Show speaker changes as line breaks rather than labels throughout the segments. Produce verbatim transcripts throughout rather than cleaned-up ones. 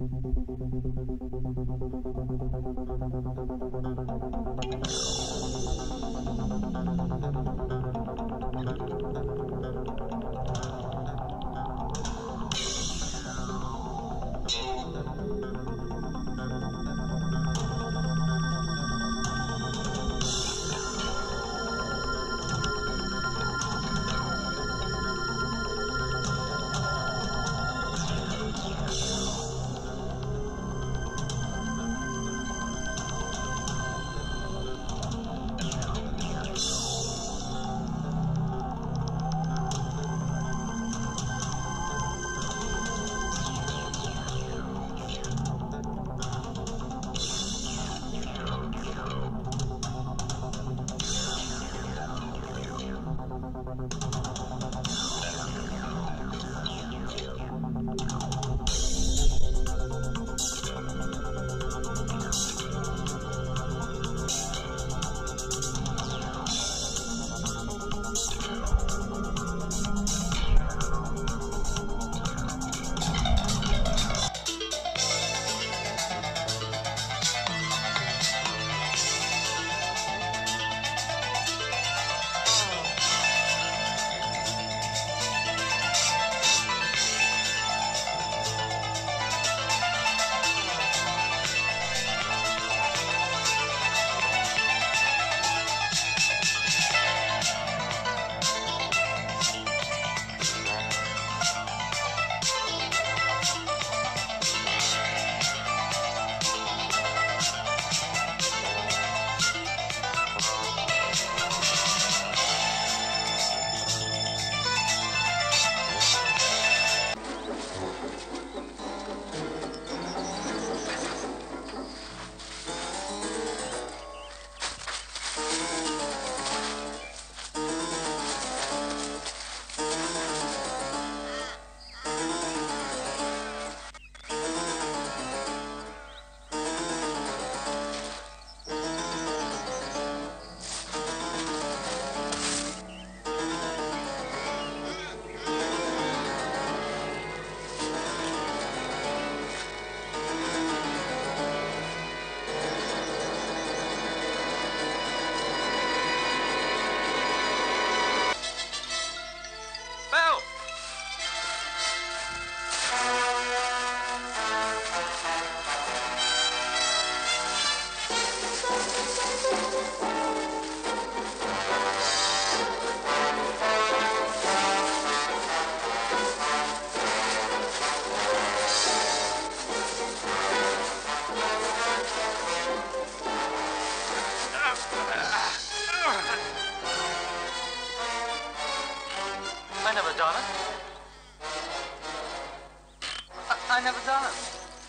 I never done it.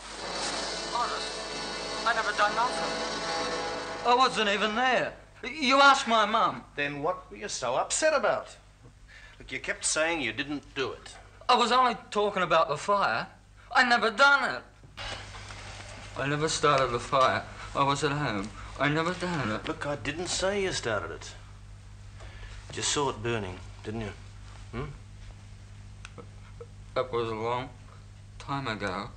Honest. I never done nothing. I wasn't even there. You ask my mum.
Then what were you so upset about? Look, you kept saying you didn't do it.
I was only talking about the fire. I never done it. I never started the fire. I was at home. I never done it.
Look, I didn't say you started it. You just saw it burning, didn't you? Hmm?
That was a long time ago.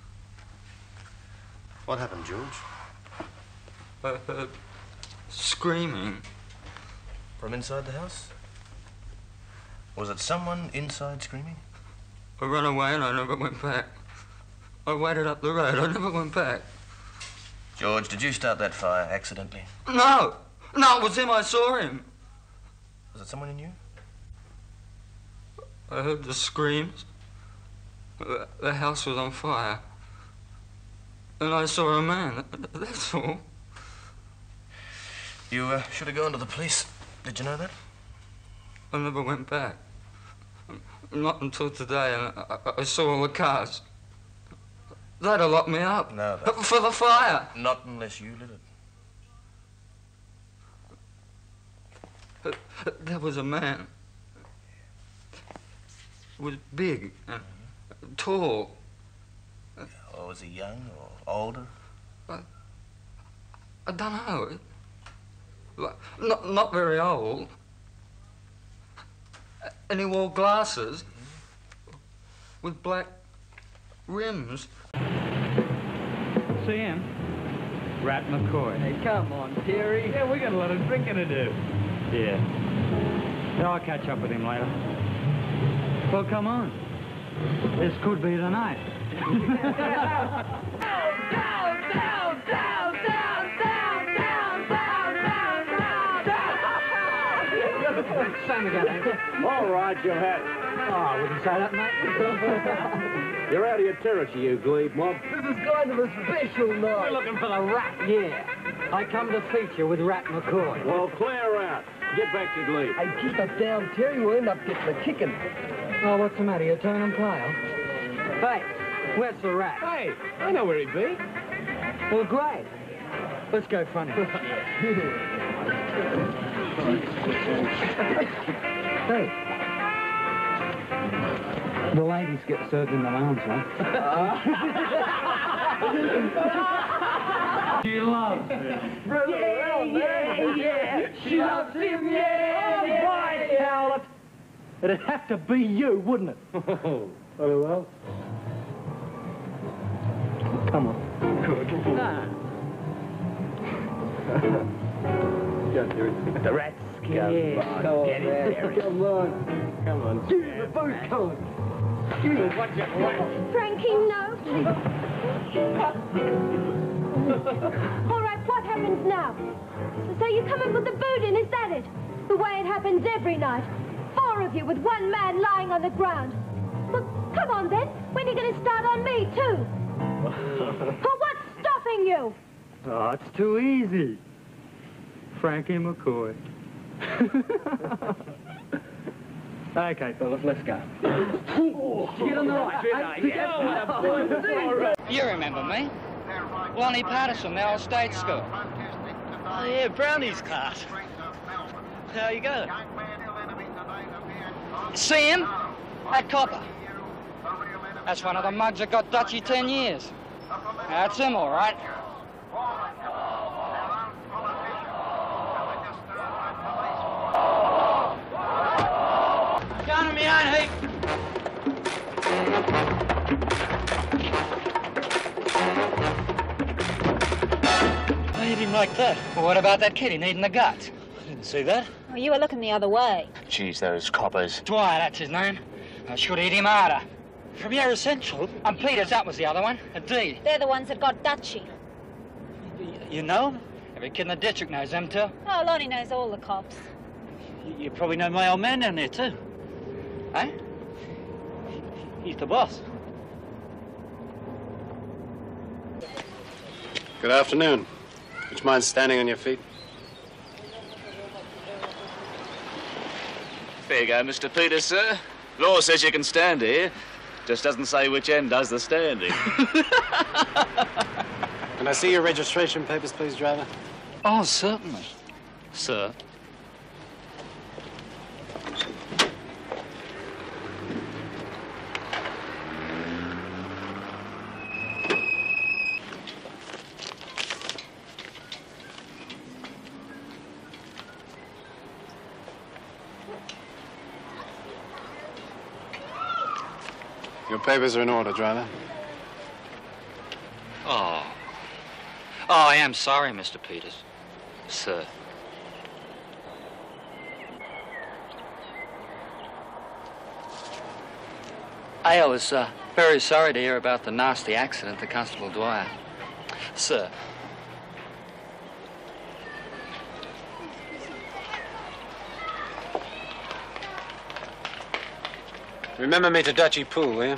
What happened, George?
I heard screaming.
From inside the house? Was it someone inside screaming?
I ran away and I never went back. I waited up the road. I never went back.
George, did you start that fire accidentally?
No! No, it was him. I saw him.
Was it someone you knew?
I heard the screams. The house was on fire. And I saw a man. That's all.
You uh, should have gone to the police. Did you know that?
I never went back. Not until today, and I, I saw all the cars. They'd have locked me up.
No, that...
For the fire.
Not unless you lit it.
There was a man. He was big and mm-hmm. tall.
Or was he young or older?
I, I don't know. Like, not, not very old. And he wore glasses mm-hmm. with black rims.
see him. Rat McCoy.
Hey, come on, Terry.
Yeah, we got a lot of drinking to do. Yeah. Yeah, I'll catch up with him later. Well, come on. This could be the night.
Down, down, down, down, down, down, down, down, down, down.
Same again, Hank.
All right, you had it.
Oh, I wouldn't say that, mate.
You're out of your territory, you glebe mob.
This is kind of a special night.
We're looking for the rat. Yeah. I come to feature with Rat McCoy.
Well, clear out. Get back to glebe.
Hey, keep us down, Terry. We'll end up getting a kicking.
Oh, what's the matter? You turning pale? Hey, where's the rat?
Hey, I know where he'd be.
Well, great. Let's go funny. Hey. The ladies get served in the lounge, huh? She loves him.
Yeah, yeah, yeah. She loves him, yeah, yeah.
Why, Howlett? It'd have to be you, wouldn't it?
Oh, very well.
Come on.
Good.
Nah.
Go, Terry.
The rat's scared.
Come on,
Get it, Terry.
Come on. Come on.
Give me the boot coat. Give me the watch out.
Frankie, no. All right, what happens now? So you come and put the boot in, is that it? The way it happens every night. Four of you with one man lying on the ground. Well, come on then. When are you going to start on me, too? Oh, what's stopping you?
Oh, it's too easy. Frankie McCoy. Okay, fellas, let's go.
Get on the right.
You remember me? Lonnie Patterson, the old state school.
Oh, yeah, Brownie's class. How you going?
See him? That copper. That's one of the mugs that got Dutchy ten years. That's him, all right. Down on me own heap.
I hit him like that.
Well, what about that kid? He needing the guts.
I didn't see that.
Oh, you were looking the other way.
Jeez, those coppers.
Dwyer, that's his name. I should hit him harder.
From your essential.
And Peters, that was the other one. A D.
They're the ones that got Dutchy.
You know him?
Every kid in the district knows them too.
Oh, Lonnie knows all the cops.
You probably know my old man down there, too.
Eh?
He's the boss.
Good afternoon. Would you mind standing on your feet?
There you go, Mister Peters, sir. Law says you can stand here. Just doesn't say which end does the standing.
Can I see your registration papers, please, driver?
Oh, certainly. Sir.
Your papers are in order, driver.
Oh. Oh, I am sorry, Mister Peters. Sir. I was uh, very sorry to hear about the nasty accident to Constable Dwyer. Sir.
Remember me to Dutchy Pool, will you?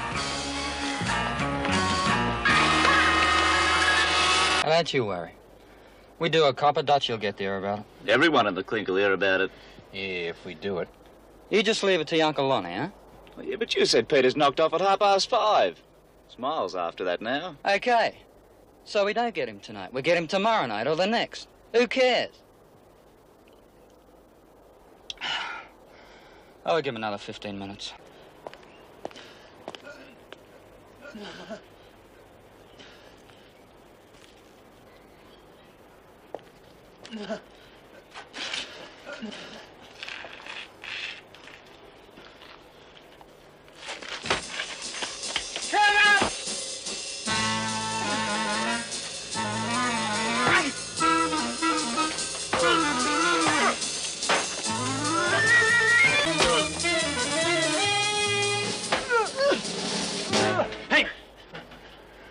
Now, don't you worry. We do a copper, Dutch, you'll get there about it.
Everyone in the clink will hear about it.
Yeah, if we do it.
You just leave it to your Uncle Lonnie, huh?
Well, yeah, but you said Peters knocked off at half past five. It's miles after that now.
Okay. So we don't get him tonight. We get him tomorrow night or the next. Who cares? I would give him another fifteen minutes.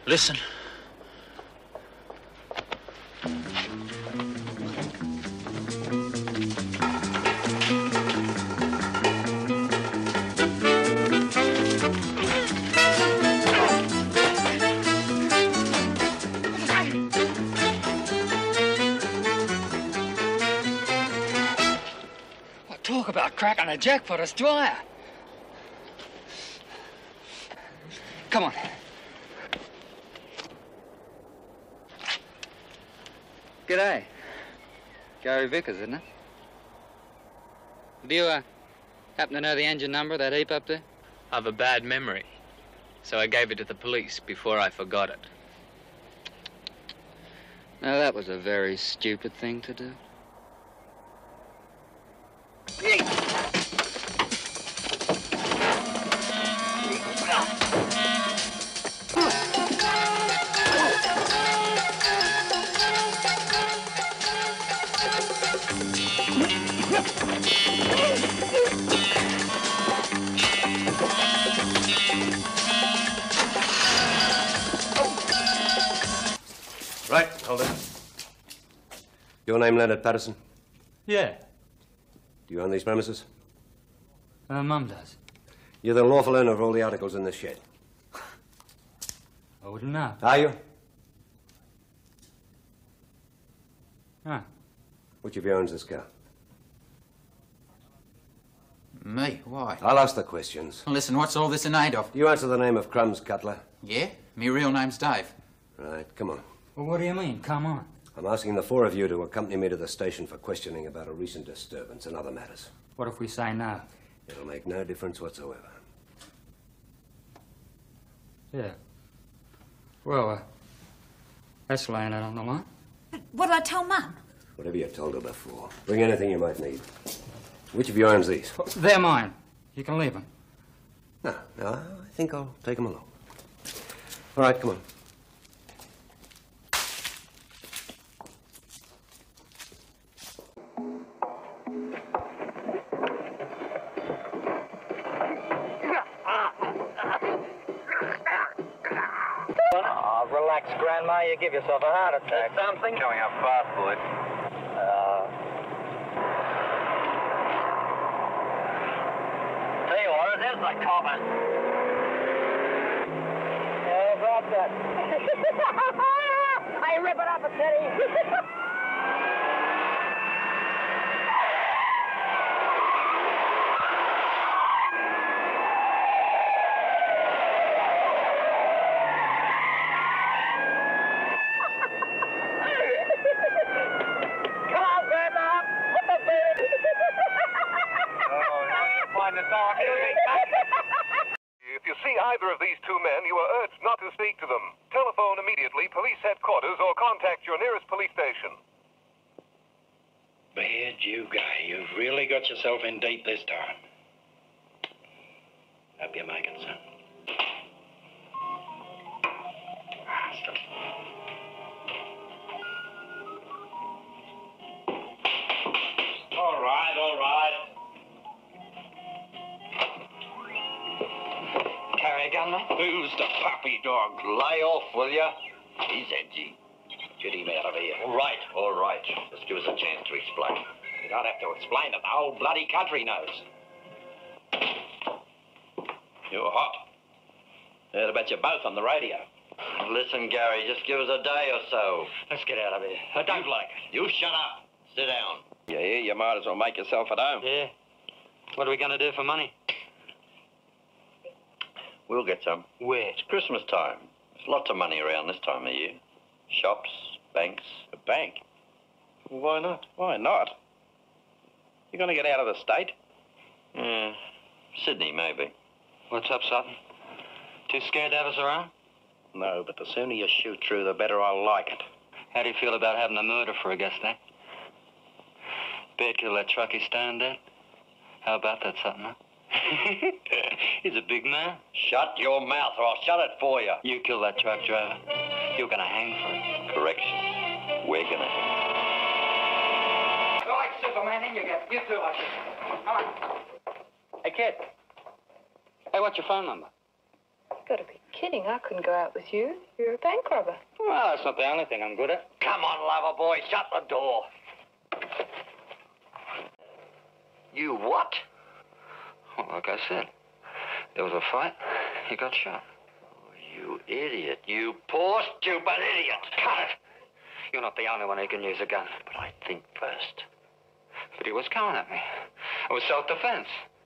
Listen.
Talk about cracking a jack for this dryer. Come on. G'day. Gary Vickers, isn't it? Do you, uh, happen to know the engine number of that heap up there?
I've a bad memory, so I gave it to the police before I forgot it.
Now, that was a very stupid thing to do.
Right, hold it. Your name, Leonard Patterson?
Yeah.
Do you own these premises?
Uh, Mum does.
You're the lawful owner of all the articles in this shed.
I wouldn't know.
Are you?
Huh.
Which of you owns this car?
Me? Why?
I'll ask the questions.
Listen, what's all this in aid of?
You answer the name of Crumbs Cutler.
Yeah? Me real name's Dave.
Right, come on.
Well, what do you mean? Come on.
I'm asking the four of you to accompany me to the station for questioning about a recent disturbance and other matters.
What if we say no?
It'll make no difference whatsoever.
Yeah. Well, uh, that's laying it on the line.
What'll I tell Mum?
Whatever you told her before. Bring anything you might need. Which of you owns these?
They're mine. You can leave them.
No, no, I think I'll take them along. All right, come on.
Oh, relax, Grandma. You give yourself a heart attack. Something?
Showing how fast, boy.
Uh... Tell you what, there's the copper. How about that? I rip it up a titty.
If you see either of these two men, you are urged not to speak to them. Telephone immediately police headquarters or contact your nearest police station.
Bad you guy, you've really got yourself in deep this time. Hope you make it, son. Ah, stop. All right, all right.
Carry a gun, mate?
Who's the puppy dog? Lay off, will ya? He's edgy. Get him out of here.
All right, all right. Just give us a chance to explain.
You don't have to explain it. The whole bloody country knows. You're hot. Heard about you both on the radio.
Listen, Gary, just give us a day or so.
Let's get out of here. I don't like it.
You shut up. Sit down.
You hear? You might as well make yourself at home.
Yeah. What are we going to do for money?
We'll get some.
Where?
It's Christmas time. There's lots of money around this time of year. Shops, banks.
A bank? Why not? Why not? You going to get out of the state?
Yeah. Sydney, maybe.
What's up, Sutton? Too scared to have us around?
No, but the sooner you shoot through, the better I'll like it.
How do you feel about having a murder for a guest, eh? Bear kill that truckie stand dead? How about that, Sutton, huh? He's a big man.
Shut your mouth or I'll shut it for you.
You kill that truck driver. You're gonna hang for it.
Correction. We're gonna hang.
Go like Superman, in you get. You too, like Superman. Come on. Hey, kid. Hey, what's your phone number?
Gotta be
kidding. I couldn't go out with you. You're a bank robber.
Well, that's not the only thing I'm good at.
Come on, lover boy, shut the door. You what?
Well, like I said, there was a fight. He got shot.
Oh, you idiot. You poor, stupid idiot.
Cut it. You're not the only one who can use a gun.
But I think first.
But he was coming at me. It was self-defense.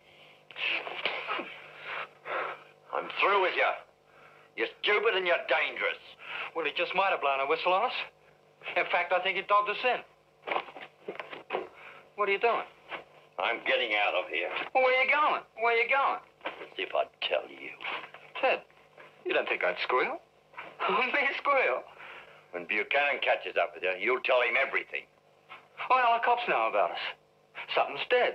I'm through with you. You're stupid and you're dangerous.
Well, he just might have blown a whistle on us. In fact, I think he dogged us in. What are you doing?
I'm getting out of here.
Well, where are you going? Where are you going?
As if I'd tell you.
Ted, you don't think I'd squeal? Me squeal?
When Buchanan catches up with you, you'll tell him everything.
Oh, now the cops know about us. Something's dead.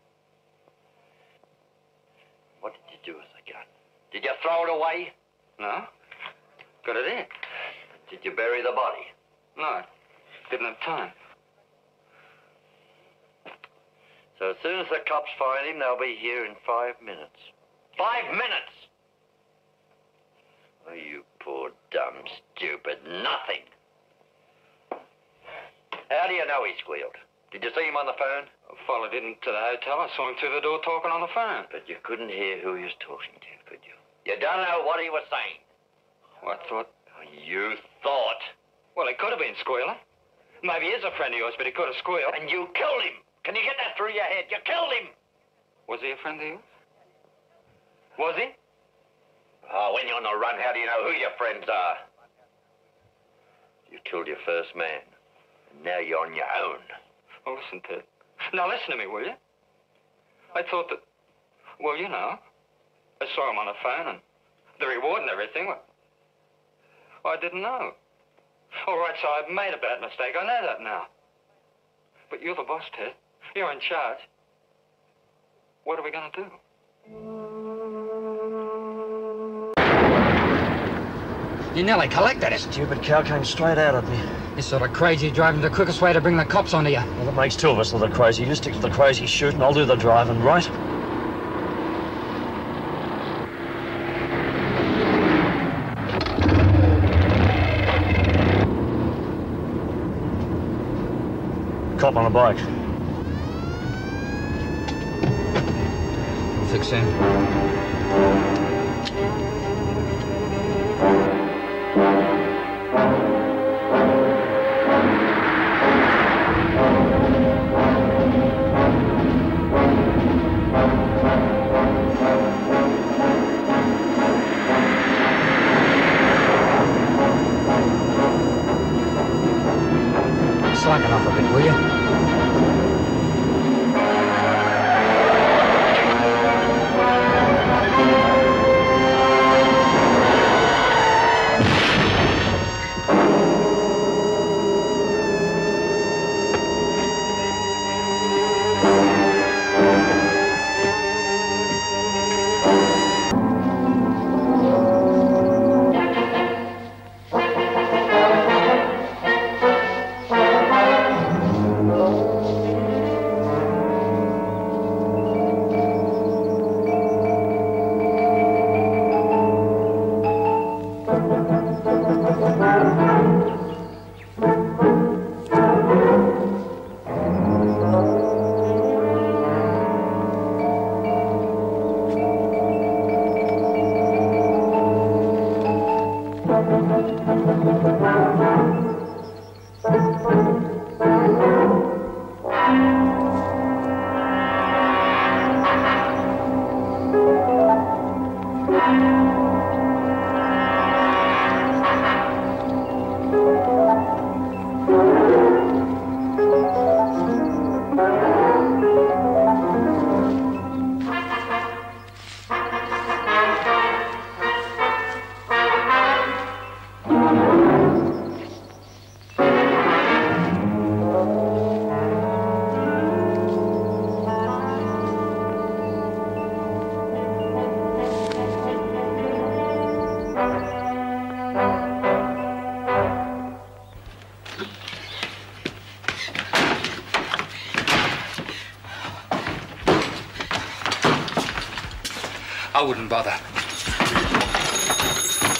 What did you do with the gun? Did you throw it away?
No. Got it in.
Did you bury the body?
No. Didn't have time.
So as soon as the cops find him, they'll be here in five minutes. Five minutes! Oh, you poor, dumb, stupid nothing. How do you know he squealed? Did you see him on the phone?
I followed him to the hotel. I saw him through the door talking on the phone.
But you couldn't hear who he was talking to, could you? You don't know what he was saying.
Well, I thought...
Oh, you thought?
Well, he could have been squealing. Maybe he is a friend of yours, but he could have squealed.
And you killed him. Can you get that through your head? You killed him.
Was he a friend of yours? Was he?
Oh, when you're on the run, how do you know who your friends are? You killed your first man. And now you're on your own.
Oh, listen, Ted. Now, listen to me, will you? I thought that... Well, you know. I saw him on the phone and the reward and everything. Well, I didn't know. All right, so I've made a bad mistake. I know that now. But you're the boss, Ted. You're in charge. What are we going to do?
You nearly collected it.
Stupid cow came straight out at me.
You're sort of crazy driving the quickest way to bring the cops onto you.
Well, that makes two of us that are crazy. You stick to the crazy shooting, I'll do the driving, right? Cop on a bike.
Fix him. Slacken off a bit, will you? I wouldn't bother.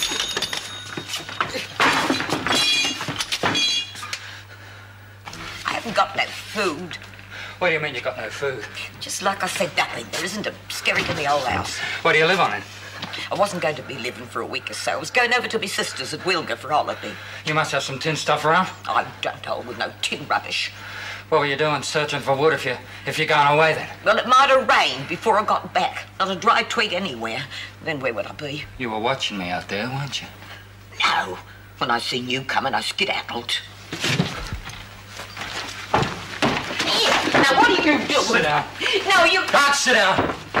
I haven't got no food.
What do you mean you got no food?
Just like I said, nothing. There isn't a skerrick in the old house.
What do you live on then?
I wasn't going to be living for a week or so. I was going over to my sister's at Wilga for holiday.
You must have some tin stuff around.
I don't hold with no tin rubbish.
What were you doing searching for wood if, you, if you're going away then?
Well, it might have rained before I got back. Not a dry twig anywhere. Then where would I be?
You were watching me out there, weren't you?
No. When I seen you coming, I skedaddled. Here, now what are you doing?
Sit down.
No, you
can't sit down.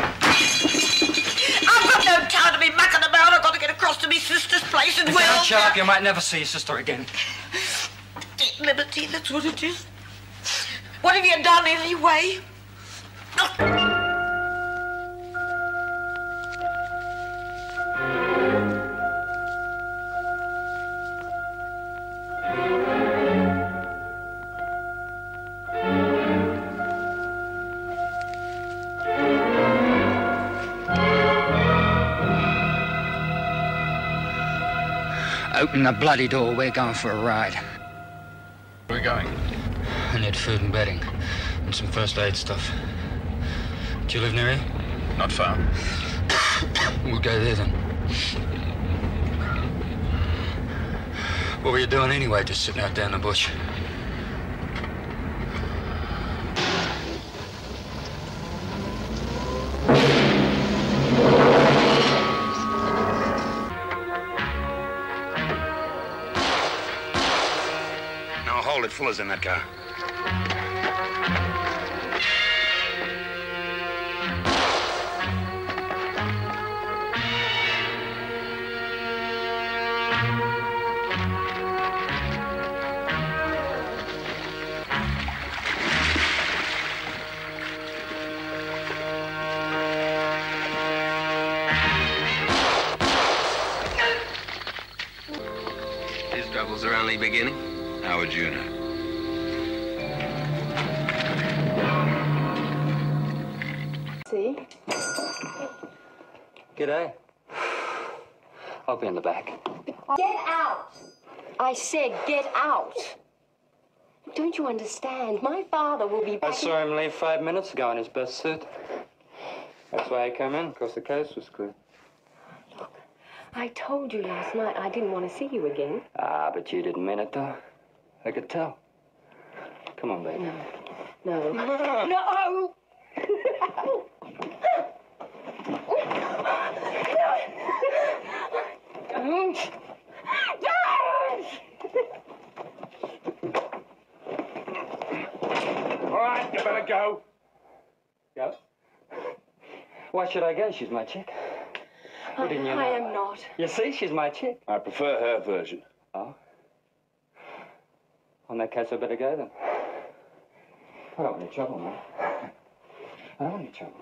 I've got no time to be mucking about. I've got to get across to my sister's place and
If
well.
you don't shut up, you might never see your sister again.
Liberty, that's what it is. What have you done anyway?
Open the bloody door. We're going for a ride.
Where are we going?
I need food and bedding. And some first aid stuff. Do you live near here?
Not far.
We'll go there then. What were you doing anyway, just sitting out there in the bush?
Now hold it. Fuller's in that car.
His troubles are only beginning. How would you know?
See?
G'day. I'll be in the back.
Get out! I said get out. Don't you understand? My father will be
I
back.
saw him leave five minutes ago in his best suit. That's why I came in, because the case was clear.
I told you last night I didn't want to see you again.
Ah, but you didn't mean it, though. I could tell. Come on, baby.
No.
No!
No!
Don't!
All right, you better go. Go? Why should I go? She's my chick. Why didn't you know?
I am not.
You see, she's my chick.
I prefer her version.
Oh? In that case, I better go then. I don't want any trouble, man. I don't want any trouble.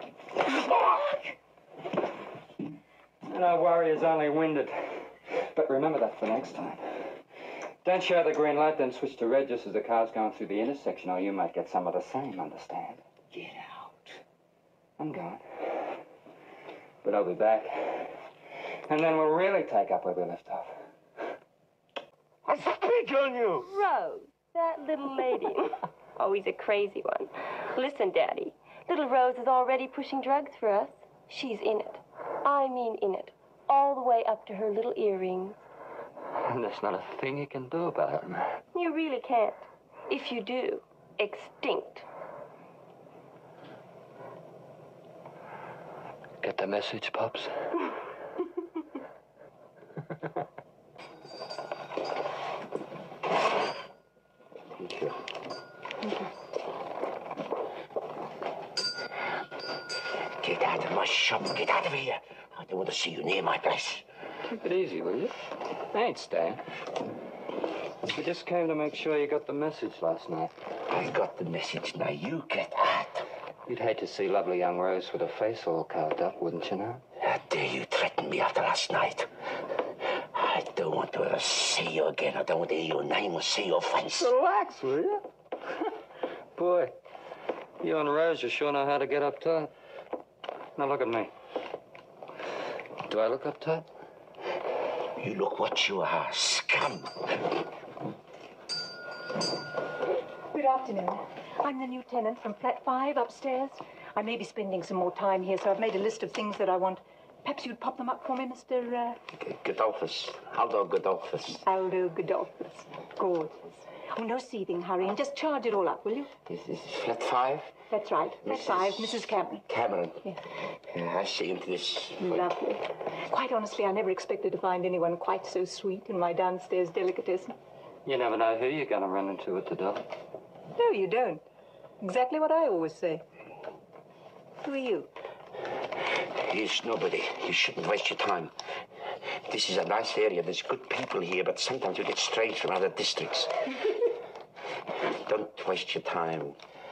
No worry, is only winded. But remember that for next time. Don't show the green light, then switch to red just as the car's going through the intersection, or you might get some of the same, understand? Get out. I'm going. But I'll be back. And then we'll really take up where we left off.
I spit on you!
Rose, that little lady. Oh, he's a crazy one. Listen, Daddy, little Rose is already pushing drugs for us. She's in it. I mean in it. All the way up to her little earrings.
And there's not a thing you can do about it.
You really can't. If you do, extinct.
Get the message, Pops?
Get out of my shop. Get out of here. I don't want to see you near my place.
Keep it easy, will you? I ain't staying. We just came to make sure you got the message last night.
I got the message. Now you get out.
You'd hate to see lovely young Rose with her face all carved up, wouldn't you know?
How dare you threaten me after last night? I don't want to ever see you again. I don't want to hear your name or see your face.
Relax, will you? Boy, you and Rose, you sure know how to get uptight. Now look at me. Do I look uptight?
You look what you are, scum.
Good afternoon. I'm the new tenant from flat five upstairs. I may be spending some more time here, so I've made a list of things that I want. Perhaps you'd pop them up for me, Mister Uh...
Godolphus. Aldo Godolphus.
Aldo Godolphus. Gorgeous. Oh, no seething hurry, and just charge it all up, will you?
This is flat five?
That's right. Flat
Missus
five, Missus Cameron.
Cameron.
Yes.
Yeah, I see into this.
Lovely. Quite honestly, I never expected to find anyone quite so sweet in my downstairs delicatessen.
You never know who you're going to run into at the door.
No, you don't. Exactly what I always say. Who are you?
He's nobody. You shouldn't waste your time. This is a nice area. There's good people here, but sometimes you get strange from other districts. Don't waste your time.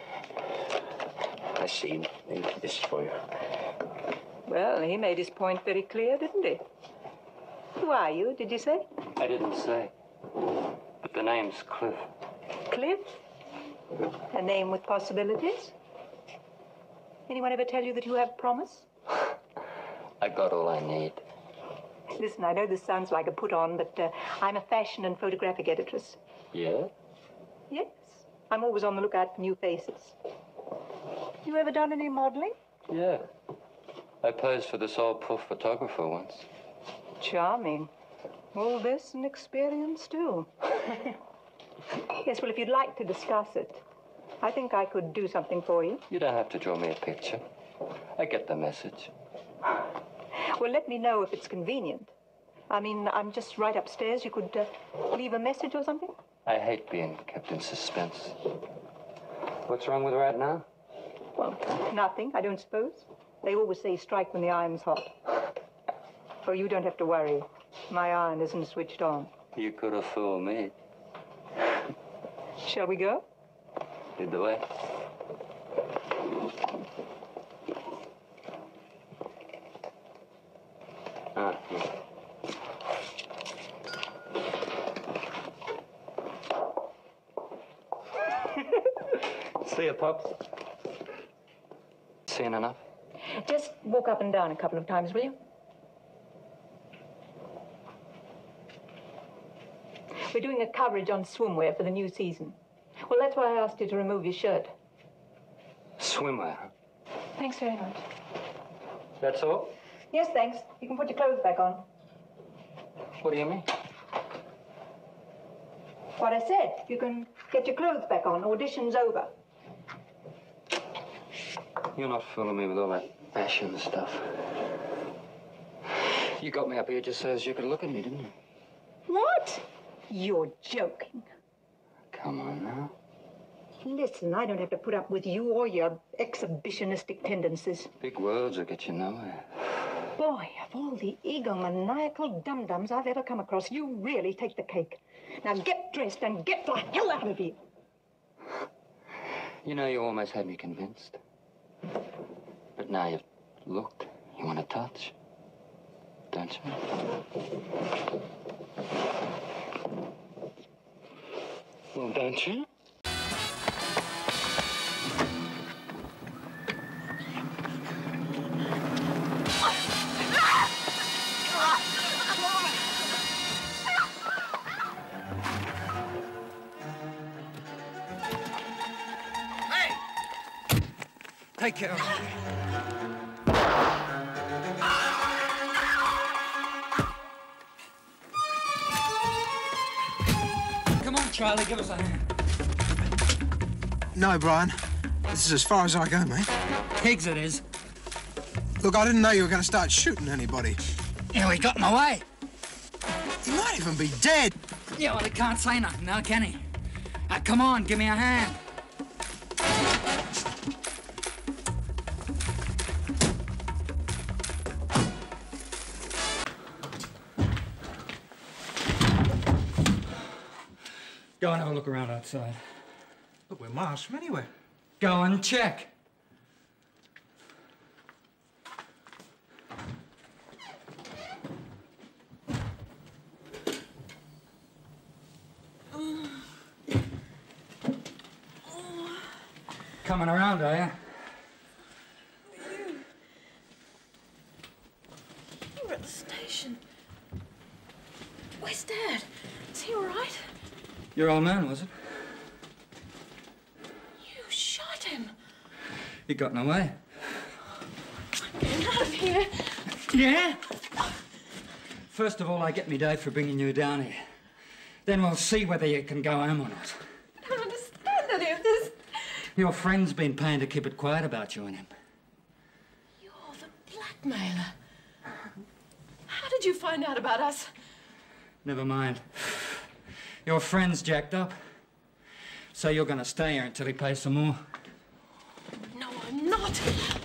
I see. This is for you.
Well, he made his point very clear, didn't he? Who are you, did you say?
I didn't say. But the name's Cliff.
Cliff? A name with possibilities? Anyone ever tell you that you have promise?
I got all I need.
Listen, I know this sounds like a put-on, but uh, I'm a fashion and photographic editress.
Yeah?
Yes. I'm always on the lookout for new faces. You ever done any modeling?
Yeah. I posed for this old puff photographer once.
Charming. All this and experience, too. Yes, well, if you'd like to discuss it, I think I could do something for you.
You don't have to draw me a picture. I get the message.
Well, let me know if it's convenient. I mean, I'm just right upstairs. You could uh, leave a message or something?
I hate being kept in suspense. What's wrong with right now?
Well, nothing, I don't suppose. They always say strike when the iron's hot. Oh, you don't have to worry. My iron isn't switched on.
You could have fooled me.
Shall we go?
Lead the way. Ah, yeah. See you, Pops. Seen enough?
Just walk up and down a couple of times, will you? We're doing a coverage on swimwear for the new season. Well, that's why I asked you to remove your shirt.
Swimwear, huh?
Thanks very much.
That's all?
Yes, thanks. You can put your clothes back on.
What do you mean?
What I said. You can get your clothes back on. Audition's over.
You're not fooling me with all that fashion stuff. You got me up here just so as you could look at me, didn't you?
What? You're joking.
Come on now.
Listen, I don't have to put up with you or your exhibitionistic tendencies.
Big words will get you nowhere.
Boy, of all the egomaniacal dum-dums I've ever come across, you really take the cake. Now get dressed and get the hell out of here.
You know, you almost had me convinced. But now you've looked, you want to touch, don't you? Well, don't you?
Take care of me. Come on, Charlie, give us a hand.
No, Brian. This is as far as I go, mate.
Pigs it is.
Look, I didn't know you were going to start shooting anybody.
Yeah, he got in my way.
He might even be dead.
Yeah, well, he can't say nothing now, can he? Now, come on, give me a hand. Go and have a look around outside.
Look, we're miles from anywhere.
Go and check. Coming around, are you?
You were at the station.
Is he all right?
Your old man, was it?
You shot him.
He got away.
Get out of here.
Yeah? First of all, I get me Dave for bringing you down here. Then we'll see whether you can go home or not.
I don't understand any of this.
Your friend's been paying to keep it quiet about you and him.
You're the blackmailer. How did you find out about us?
Never mind. Your friend's jacked up. So you're going to stay here until he pays some more.
No, I'm not.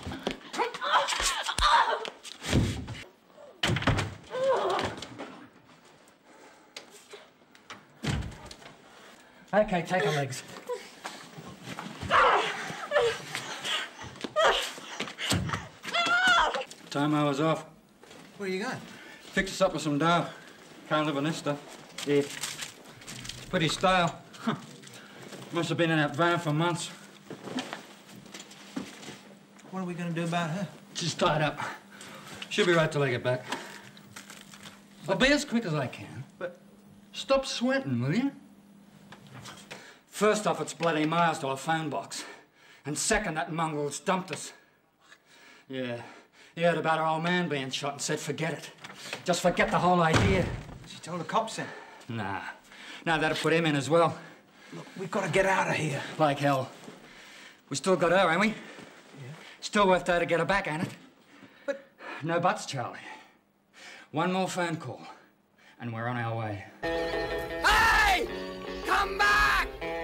Okay, take her legs. Time I was off.
Where are you going?
Fix us up with some dough. Can't live on this stuff. Yeah. Pretty stale. Huh. Must have been in that van for months.
What are we going to do about her?
She's tied up. She'll be right till I get back. I'll be as quick as I can. But stop sweating, will you? First off, it's bloody miles to our phone box. And second, that mongrel's dumped us. Yeah, he heard about our old man being shot and said forget it. Just forget the whole idea.
She told the cops then?
Nah. Now that'll put him in as well.
Look, we've got to get out of here.
Like hell. We still got her, ain't we?
Yeah.
Still worth though to get her back, ain't it? But... No buts, Charlie. One more phone call, and we're on our way.
Hey! Come back!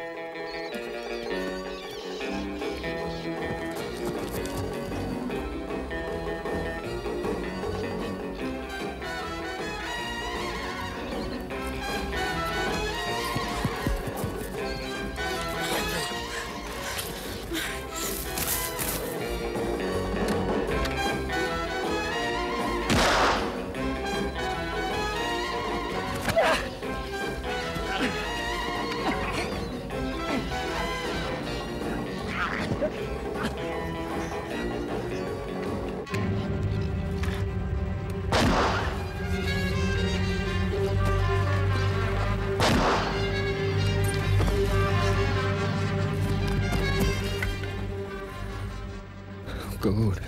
Good.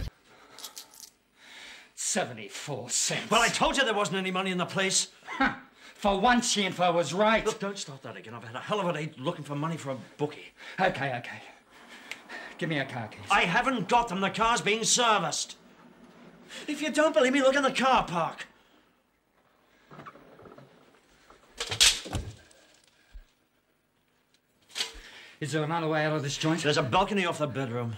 seventy-four cents.
Well, I told you there wasn't any money in the place.
Huh. For once, the info was right.
Look, don't start that again. I've had a hell of a day looking for money for a bookie.
Okay, okay. Give me your car keys.
I haven't got them. The car's being serviced. If you don't believe me, look in the car park.
Is there another way out of this joint?
There's a balcony off the bedroom.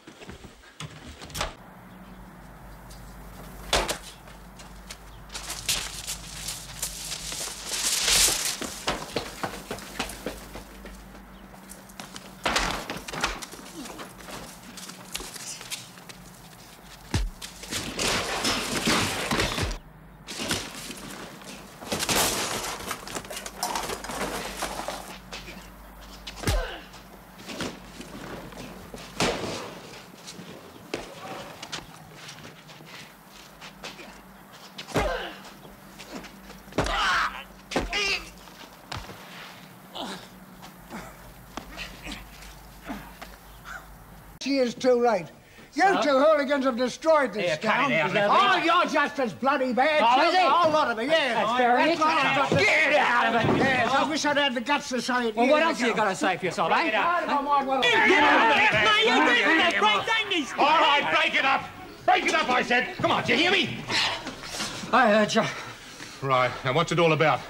Is too late. You
So?
two hooligans have destroyed this
Here,
town.
cut it out,
Oh,
Lefty.
you're just as bloody bad.
Oh,
too.
is he?
A whole lot of it, yeah.
That's very
That's what I've got to-
Get out of it.
Yes, I wish I'd had the guts to say it.
Well, what
years
else have you
ago.
got to say for yourself, eh?
Get out of my way.
Get out of here! No, you didn't! That great thing is...
All right, break it up. Break it up, I said. Come on, do you hear me?
I heard you.
Right, now what's it all about?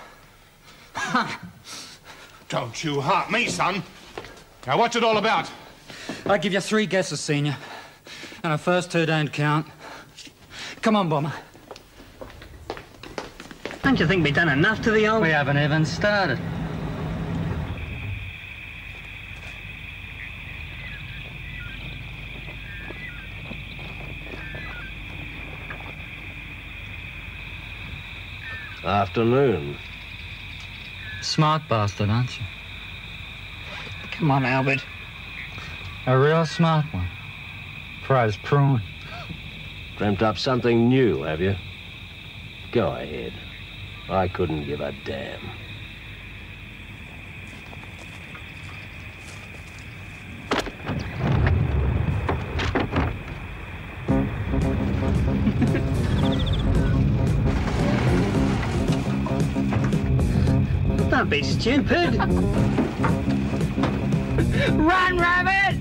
Don't you hurt me, son. Now, what's it all about?
I give you three guesses, Senior. And the first two don't count. Come on, Bomber.
Don't you think we done enough to the old...
We haven't even started.
Afternoon.
Smart bastard, aren't you?
Come on, Albert.
A real smart one. Prize prawn.
Dreamt up something new, have you? Go ahead. I couldn't give a damn.
Don't be stupid. Run, rabbit!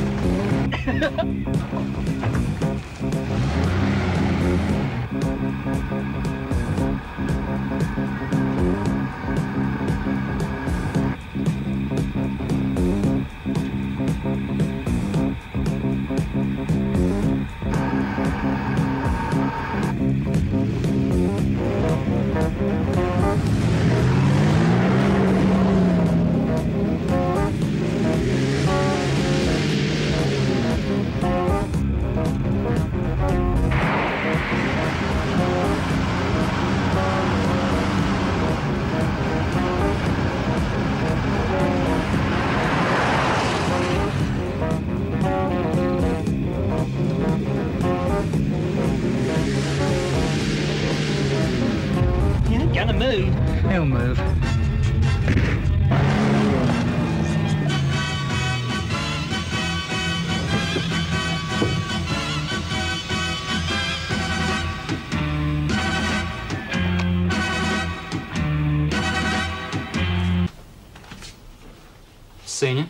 Gonna move. He'll move.
Senior,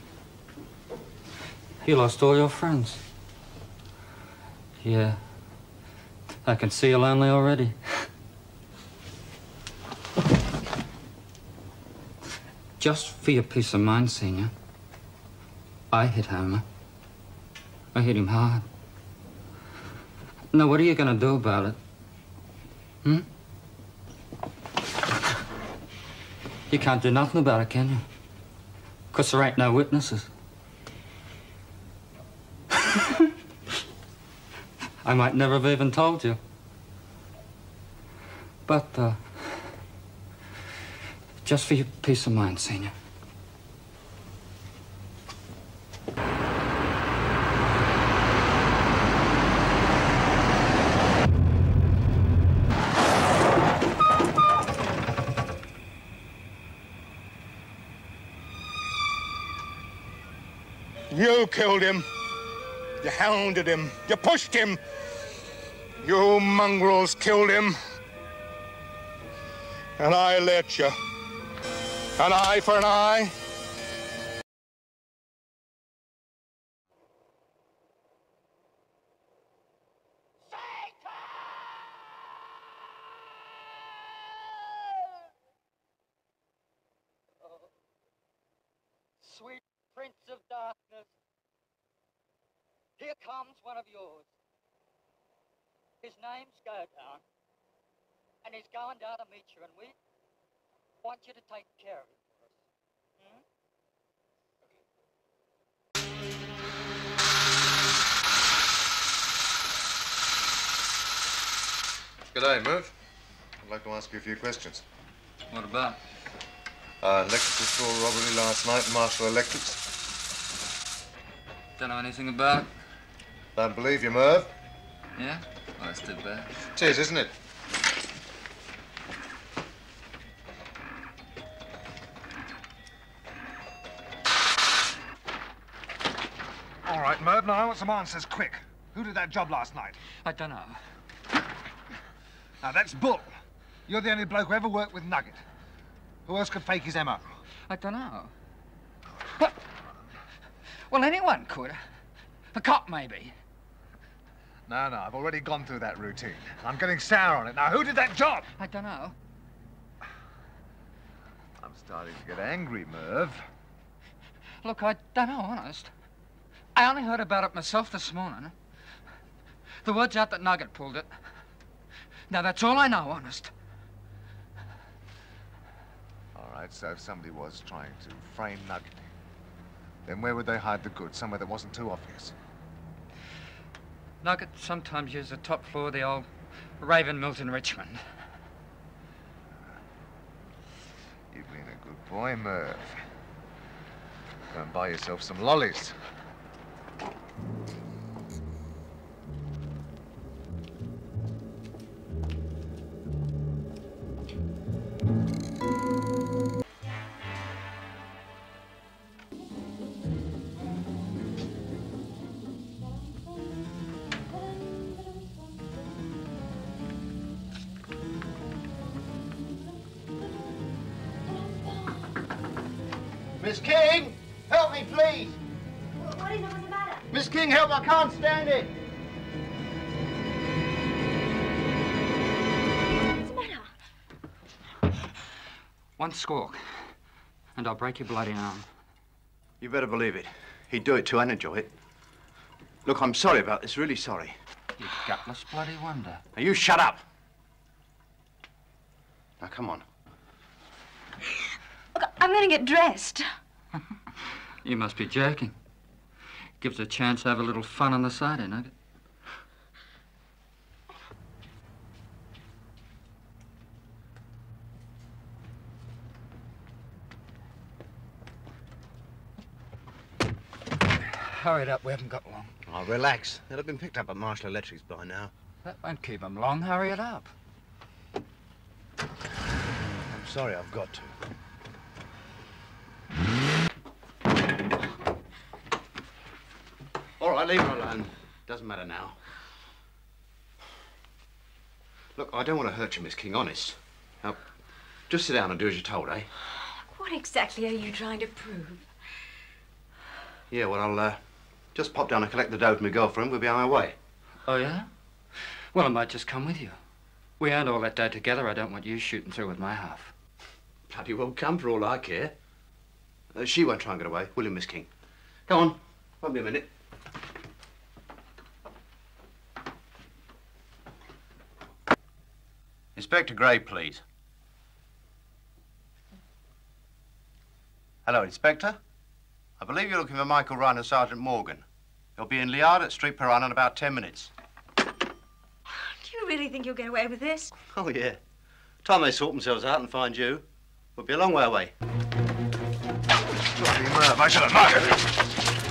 you lost all your friends. Yeah, I can see you're lonely already. Just for your peace of mind, Senior, I hit Homer. I hit him hard. Now, what are you gonna do about it? Hmm? You can't do nothing about it, can you? Because there ain't no witnesses. I might never have even told you. But, uh... just for your peace of mind, Senior.
You killed him. You hounded him. You pushed him. You mongrels killed him. And I let you. An eye for an eye.
Sweet Prince of Darkness, here comes one of yours. His name's Down, and he's going down to meet you, and we want you to take care of him for us. Hmm?
G'day, Merv. I'd like to ask you a few questions.
What about?
Uh, electrical store robbery last night, Marshall Electrics.
Don't know anything about it.
Don't believe you, Merv.
Yeah? Well, that's too bad.
It is, isn't it?
All right, Merv, now I want some answers quick. Who did that job last night?
I don't know.
Now, that's bull. You're the only bloke who ever worked with Nugget. Who else could fake his M O?
I don't know. What? Well, anyone could. A cop, maybe.
No, no, I've already gone through that routine. I'm getting sour on it. Now, who did that job?
I don't know.
I'm starting to get angry, Merv.
Look, I don't know, honest. I only heard about it myself this morning. The word's out that Nugget pulled it. Now, that's all I know, honest.
All right, so if somebody was trying to frame Nugget, then where would they hide the goods? Somewhere that wasn't too obvious.
Nugget sometimes used the top floor of the old Raven Mills in Richmond.
You've been a good boy, Merv. Go and buy yourself some lollies.
Miss King, help me, please.
What is it? What's the matter?
Miss King, help, I can't stand it.
What's the matter?
One squawk, and I'll break your bloody arm.
You better believe it. He'd do it too and enjoy it. Look, I'm sorry about this, really sorry.
You gutless bloody wonder.
Now, you shut up. Now, come on.
Look, I'm going to get dressed.
You must be joking. Gives a chance to have a little fun on the side, eh, Nugget? Hurry it up, we haven't got long.
Oh, relax. They'll have been picked up at Marshall Electrics by now.
That won't keep them long. Hurry it up.
I'm sorry, I've got to. All right, leave her alone. Doesn't matter now. Look, I don't want to hurt you, Miss King, honest. Now, just sit down and do as you're told, eh?
What exactly are you trying to prove?
Yeah, well, I'll uh, just pop down and collect the dough from my girlfriend. We'll be on our way.
Oh, yeah? Well, I might just come with you. We earned all that dough together. I don't want you shooting through with my half.
Bloody well come for all I care. Uh, she won't try and get away, will you, Miss King? Come on. Won't be a minute. Inspector Gray, please. Hello, Inspector. I believe you're looking for Michael Ryan and Sergeant Morgan. He'll be in Liard at Street Piran in about ten minutes.
Do you really think you'll get away with this?
Oh, yeah. Time they sort themselves out and find you, we'll be a long way away. Bloody Merv, I should have known it.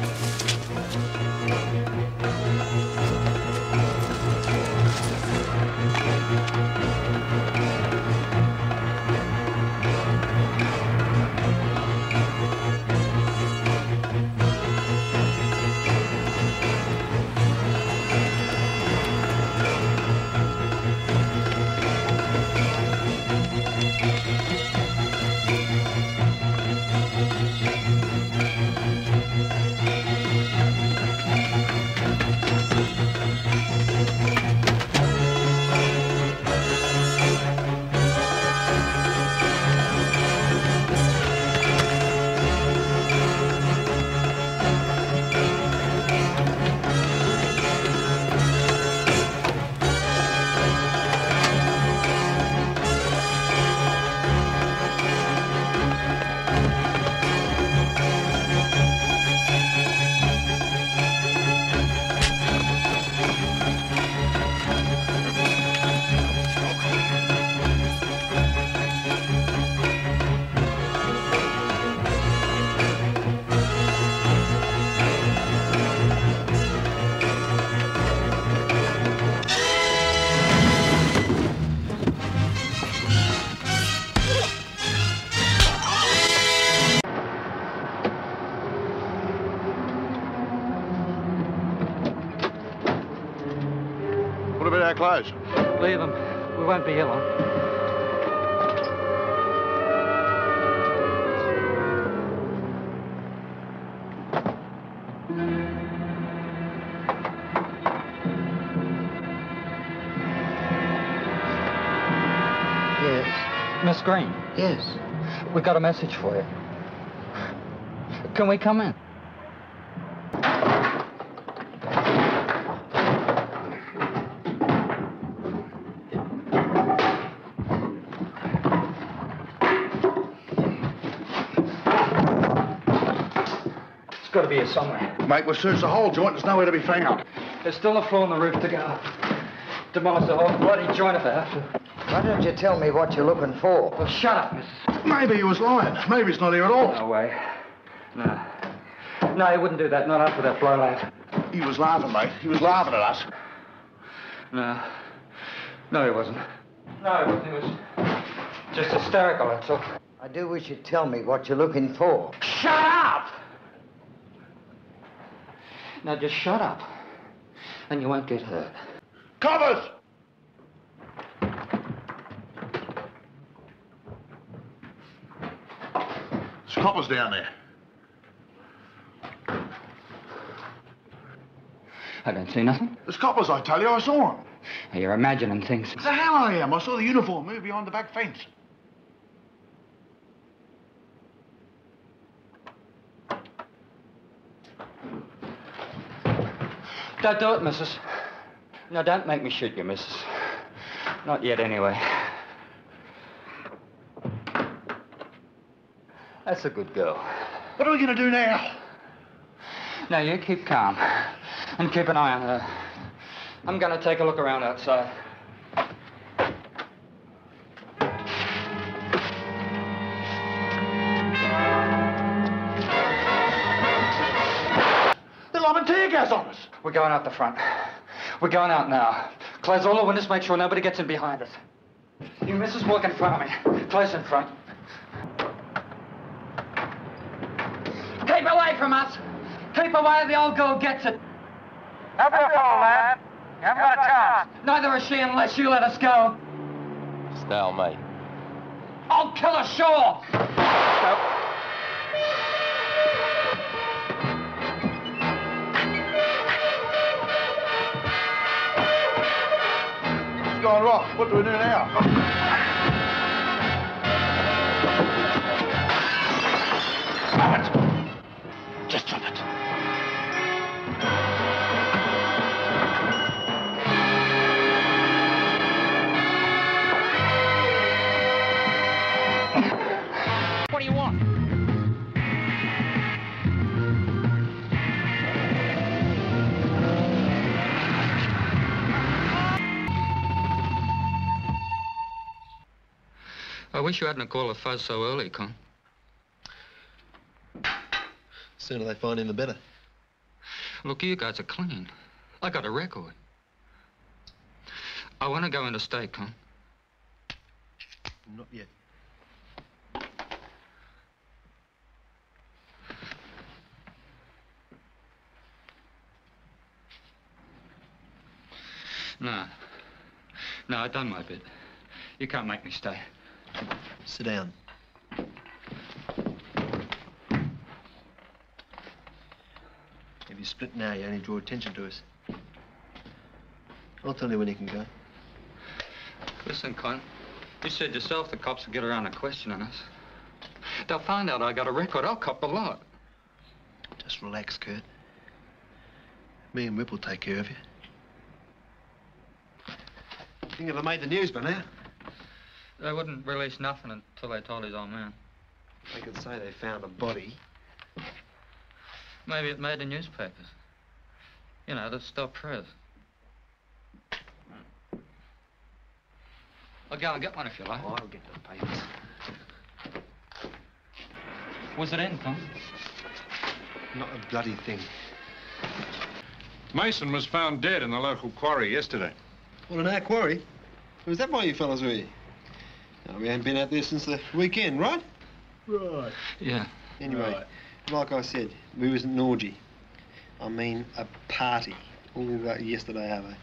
Close.
Leave them. We won't be here long.
Yes.
Miss Green.
Yes.
We got a message for you. Can we come in? Got to be here somewhere.
Mate, we'll search the whole joint. There's nowhere to be found.
There's still a floor on the roof to go. Demolish the whole bloody joint if they have to.
Why don't you tell me what you're looking for?
Well, shut up, missus.
Maybe he was lying. Maybe it's not here at all.
No way. No. No, he wouldn't do that. Not after that blow laugh.
He was laughing, mate. He was laughing at us.
No. No, he wasn't. No, he wasn't. He was just hysterical, that's all.
I do wish you'd tell me what you're looking for.
Shut up! Now, just shut up, and you won't get hurt.
Covers! There's coppers down there.
I don't see nothing.
There's coppers, I tell you. I saw them.
You're imagining things.
The hell I am. I saw the uniform move behind the back fence.
Don't do it, missus. No, don't make me shoot you, missus. Not yet, anyway. That's a good girl.
What are we going to do now?
Now, you keep calm and keep an eye on her. I'm going to take a look around outside.
They're lobbing tear gas on us.
We're going out the front. We're going out now. Close all the windows, make sure nobody gets in behind us. You missus, walk in front of me. Close in front. Keep away from us. Keep away, the old girl gets it.
Have your phone, lad. You haven't got a chance.
Neither is she unless you let us go.
Stalemate.
I'll kill her, sure.
It's gone wrong. What do we do now?
Just drop it.
What do you want?
I wish you hadn't called a fuzz so early, Con.
Sooner they find him, the better.
Look, you guys are clean. I got a record. I want to go into state, Con.
Not yet.
No. No, I've done my bit. You can't make me stay.
Sit down. If you split now, you only draw attention to us. I'll tell you when you can go.
Listen, Con, you said yourself the cops will get around to questioning us. They'll find out I got a record. I'll cop a lot.
Just relax, Kurt. Me and Whip will take care of you. Think if I made the news by now?
They wouldn't release nothing until they told his old man.
They could say they found a body.
Maybe it made the newspapers. You know, the stop press. I'll go and get one if you like.
Oh, I'll get the papers.
Was it in, Con?
Not a bloody thing.
Mason was found dead in the local quarry yesterday.
What, in our quarry? Was that why you fellas were here? No, we haven't been out there since the weekend, right?
Right.
Yeah.
Anyway,
Right.
like I said, we was at an orgy. I mean, a party. All that yesterday, have I?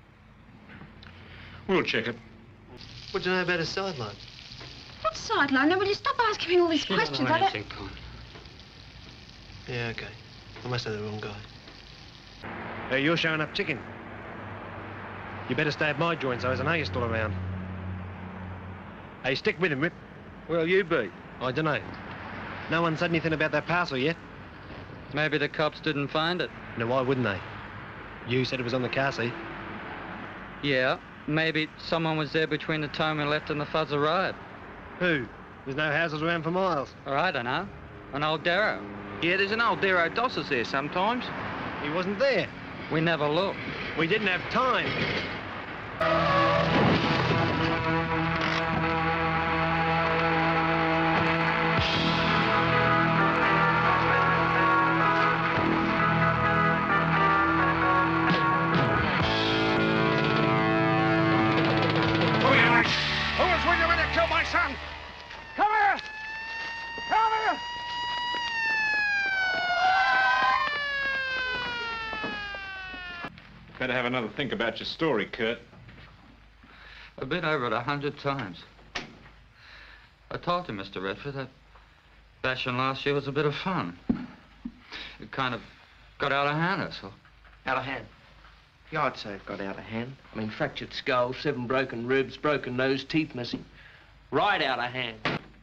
We'll check it.
What do you know about a sideline?
What sideline? Now, will you stop asking me all these
She
questions?
don't know
I don't...
anything, Con.
Yeah, okay. I must have the wrong guy.
Hey, you're showing up chicken. You better stay at my joint, so as I know you're still around. Hey, stick with him, Rip. Where'll you be? I don't know. No one said anything about that parcel yet.
Maybe the cops didn't find it.
No, why wouldn't they? You said it was on the car seat.
Yeah, maybe someone was there between the time we left and the fuzz arrived.
Who? There's no houses around for miles.
Or I don't know. An old Darrow.
Yeah, there's an old Darrow Dosses there sometimes.
He wasn't there.
We never looked.
We didn't have time.
Who was with you when you killed my son? Come here! Come here!
Better have another think about your story, Kurt.
I've been over it a hundred times. I told you, Mister Redford, that bashing last year was a bit of fun. It kind of got out of hand, that's all.
Out of hand?
Yeah, I'd say it got out of hand. I mean, fractured skull, seven broken ribs, broken nose, teeth missing. Right out of hand.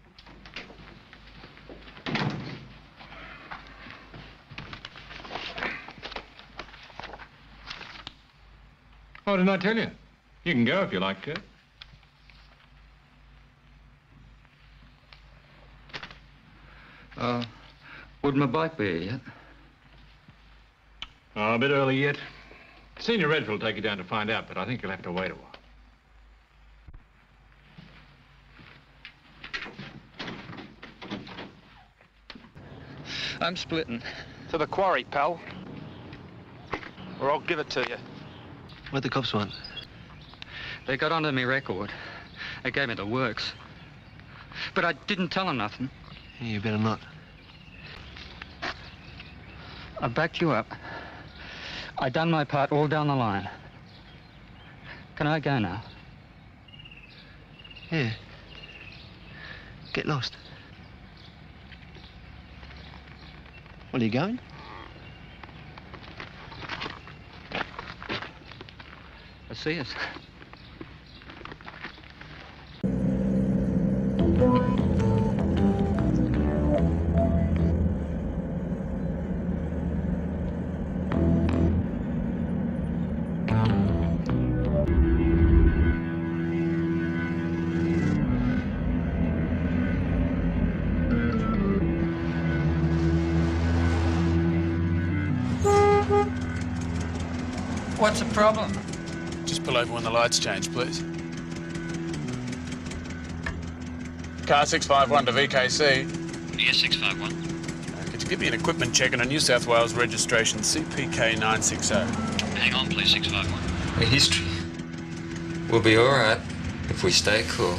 Oh, didn't I tell you? You can go if you like, Kurt.
Uh, would my bike be here yet?
Oh, a bit early yet. Senior Redford will take you down to find out, but I think you'll have to wait a while.
I'm splitting.
To the quarry, pal. Or I'll give it to you.
What the cops want?
They got onto me record. They gave me the works. But I didn't tell them nothing.
Yeah, you better not.
I backed you up. I done my part all down the line. Can I go now?
Yeah. Get lost. Well, are you going?
I see us.
What's the problem?
Just pull over when the lights change, please. Car six five one to V K C.
Yes, six five one.
Uh, could you give me an equipment check on a New South Wales registration C P K nine six zero?
Hang on, please, six five one.
A history. We'll be all right if we stay cool.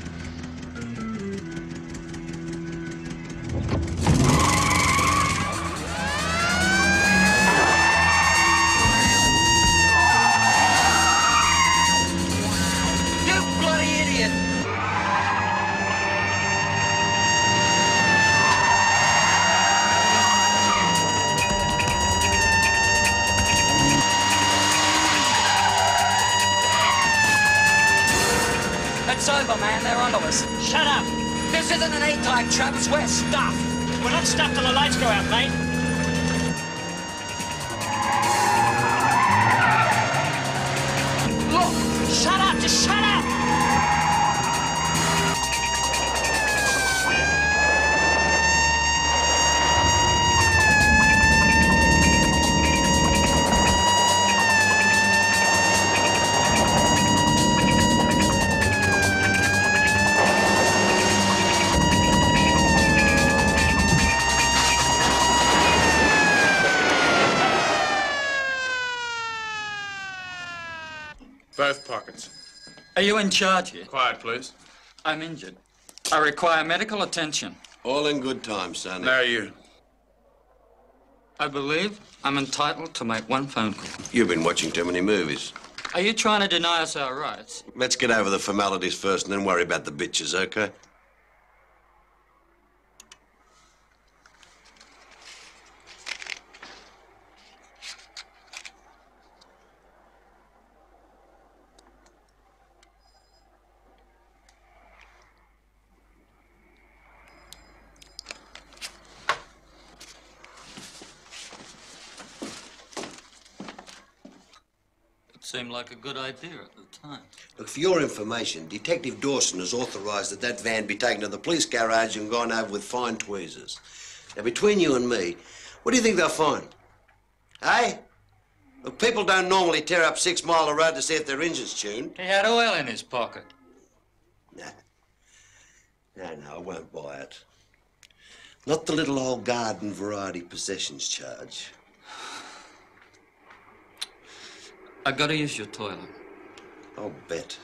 It's over, man. They're onto us.
Shut up!
This isn't an A-type, Travis. We're stuffed.
We're not stuffed till the lights go out, mate. Look! Shut up! Just shut up!
Both pockets.
Are you in charge here?
Quiet, please.
I'm injured. I require medical attention.
All in good time, son.
Now you.
I believe I'm entitled to make one phone call.
You've been watching too many movies.
Are you trying to deny us our rights?
Let's get over the formalities first and then worry about the bitches, okay?
Seemed like a good idea at the time.
Look, for your information, Detective Dawson has authorised that that van be taken to the police garage and gone over with fine tweezers. Now, between you and me, what do you think they'll find? Eh? Look, people don't normally tear up Six Mile of road to see if their engine's tuned.
He had oil in his pocket.
No. No, no, I won't buy it. Not the little old garden variety possessions charge.
I gotta use your toilet.
I'll bet.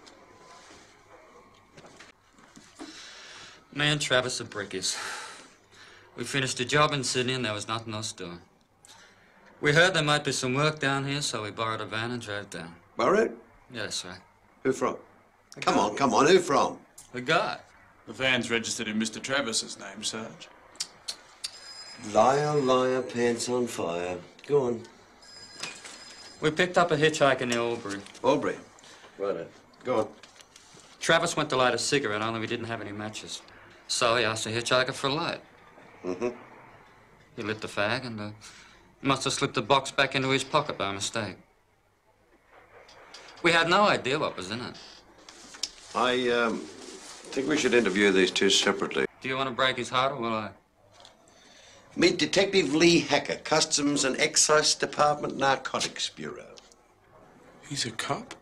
Me and Travis are brickies. We finished a job in Sydney and there was nothing else doing. We heard there might be some work down here, so we borrowed a van and drove down.
Borrowed?
Yes, sir.
Who from? Come on, come on, who from?
The guy.
The van's registered in Mister Travis's name, Sarge.
Liar, liar, pants on fire. Go on.
We picked up a hitchhiker near Albury.
Albury? Right. Go on.
Travis went to light a cigarette, only we didn't have any matches. So he asked the hitchhiker for a light.
Mm-hmm.
He lit the fag and uh, must have slipped the box back into his pocket by mistake. We had no idea what was in it.
I, um, think we should interview these two separately.
Do you want to break his heart, or will I?
Meet Detective Lee Hacker, Customs and Excise Department, Narcotics Bureau.
He's a cop?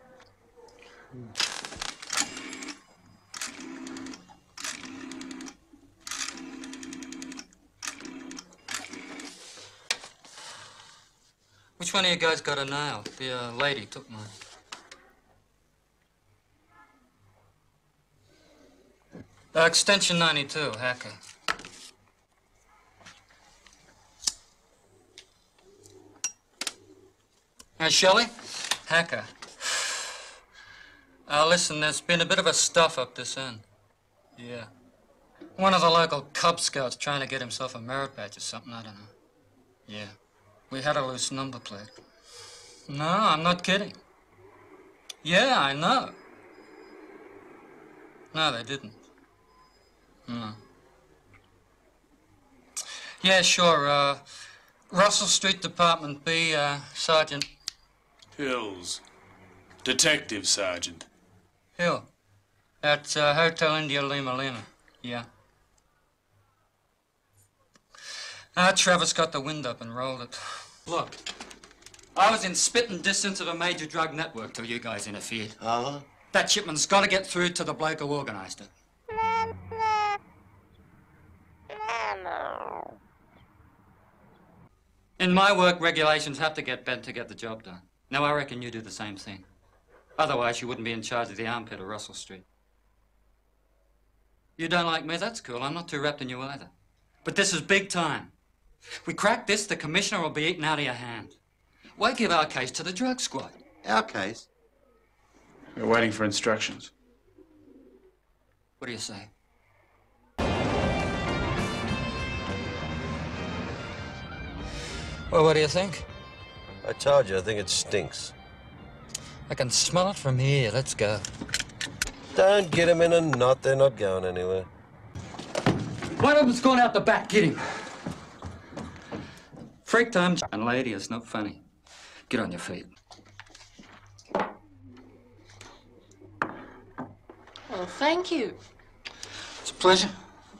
Which one of you guys got a nail? The uh, lady took mine. Uh, extension ninety-two, Hacker. Hey, Shelley? Hacker. Uh, listen, there's been a bit of a stuff up this end. Yeah. One of the local Cub Scouts trying to get himself a merit badge or something, I don't know. Yeah. We had a loose number plate. No, I'm not kidding. Yeah, I know. No, they didn't. No. Yeah, sure. Uh, Russell Street, Department B, uh, Sergeant.
Hills. Detective Sergeant.
Hill. At uh, Hotel India Lima Lima. Yeah. Ah, Travis got the wind up and rolled it. Look, I was in spitting distance of a major drug network till you guys interfered.
Uh-huh.
That shipment's got to get through to the bloke who organized it. In my work, regulations have to get bent to get the job done. Now, I reckon you do the same thing. Otherwise, you wouldn't be in charge of the armpit of Russell Street. You don't like me, that's cool. I'm not too wrapped in you either. But this is big time. We crack this, the commissioner will be eaten out of your hand. Why give our case to the drug squad?
Our case?
We're waiting for instructions.
What do you say? Well, what do you think?
I told you, I think it stinks.
I can smell it from here. Let's go.
Don't get them in a knot. They're not going anywhere.
One of them's gone out the back. Get him. Freak time, and lady, it's not funny. Get on your feet.
Oh, thank you.
It's a pleasure.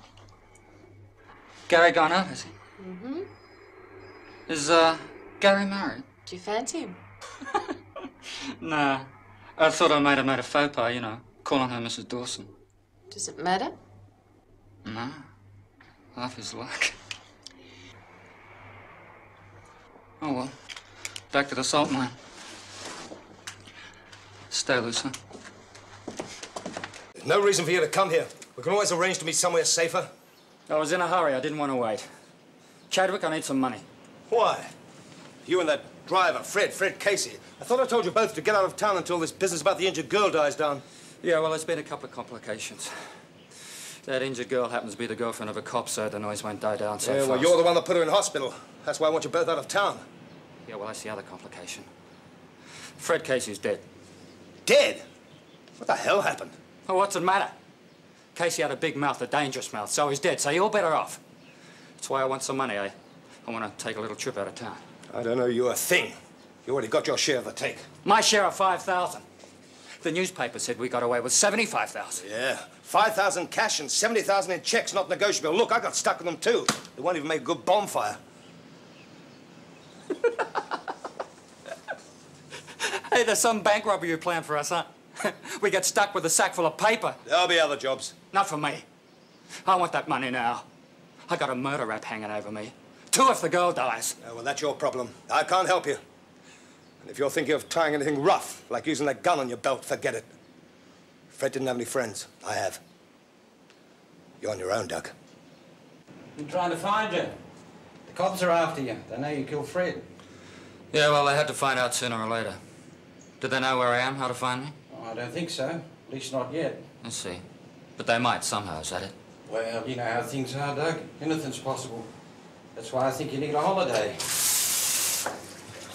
Gary gone out, has he?
Mm-hmm.
Is, uh, Gary married?
Do you fancy him?
Nah. I thought I might have made a faux pas, you know, calling her Missus Dawson.
Does it matter?
No. Half his luck. Oh, well. Back to the salt mine. Stay loose, huh?
There's no reason for you to come here. We can always arrange to meet somewhere safer.
I was in a hurry. I didn't want to wait. Chadwick, I need some money.
Why? You and that driver, Fred, Fred Casey. I thought I told you both to get out of town until this business about the injured girl dies down.
Yeah, well, there's been a couple of complications. That injured girl happens to be the girlfriend of a cop, so the noise won't die down so
yeah,
fast.
well, you're the one that put her in hospital. That's why I want you both out of town.
Yeah, well, that's the other complication. Fred Casey's dead.
Dead? What the hell happened?
Oh, what's the matter? Casey had a big mouth, a dangerous mouth, so he's dead, so you're better off. That's why I want some money, eh? I want to take a little trip out of town.
I don't know you a thing. You already got your share of the take.
My share of five thousand. The newspaper said we got away with seventy-five thousand.
Yeah, five thousand cash and seventy thousand in checks, not negotiable. Look, I got stuck with them too. They won't even make a good bonfire.
Hey, there's some bank robbery you planned for us, huh? We get stuck with a sack full of paper.
There'll be other jobs.
Not for me. I want that money now. I got a murder rap hanging over me. Two if the girl dies.
Oh, well, that's your problem. I can't help you. And if you're thinking of trying anything rough, like using that gun on your belt, forget it. Fred didn't have any friends. I have. You're on your own, Doug.
Been trying to find you. The cops are after you. They know you killed Fred.
Yeah, well, they had to find out sooner or later. Do they know where I am, how to find me?
Oh, I don't think so. At least not yet.
I see. But they might somehow, is that it?
Well, you know how things are, Doug. Anything's possible. That's why I think you need a holiday.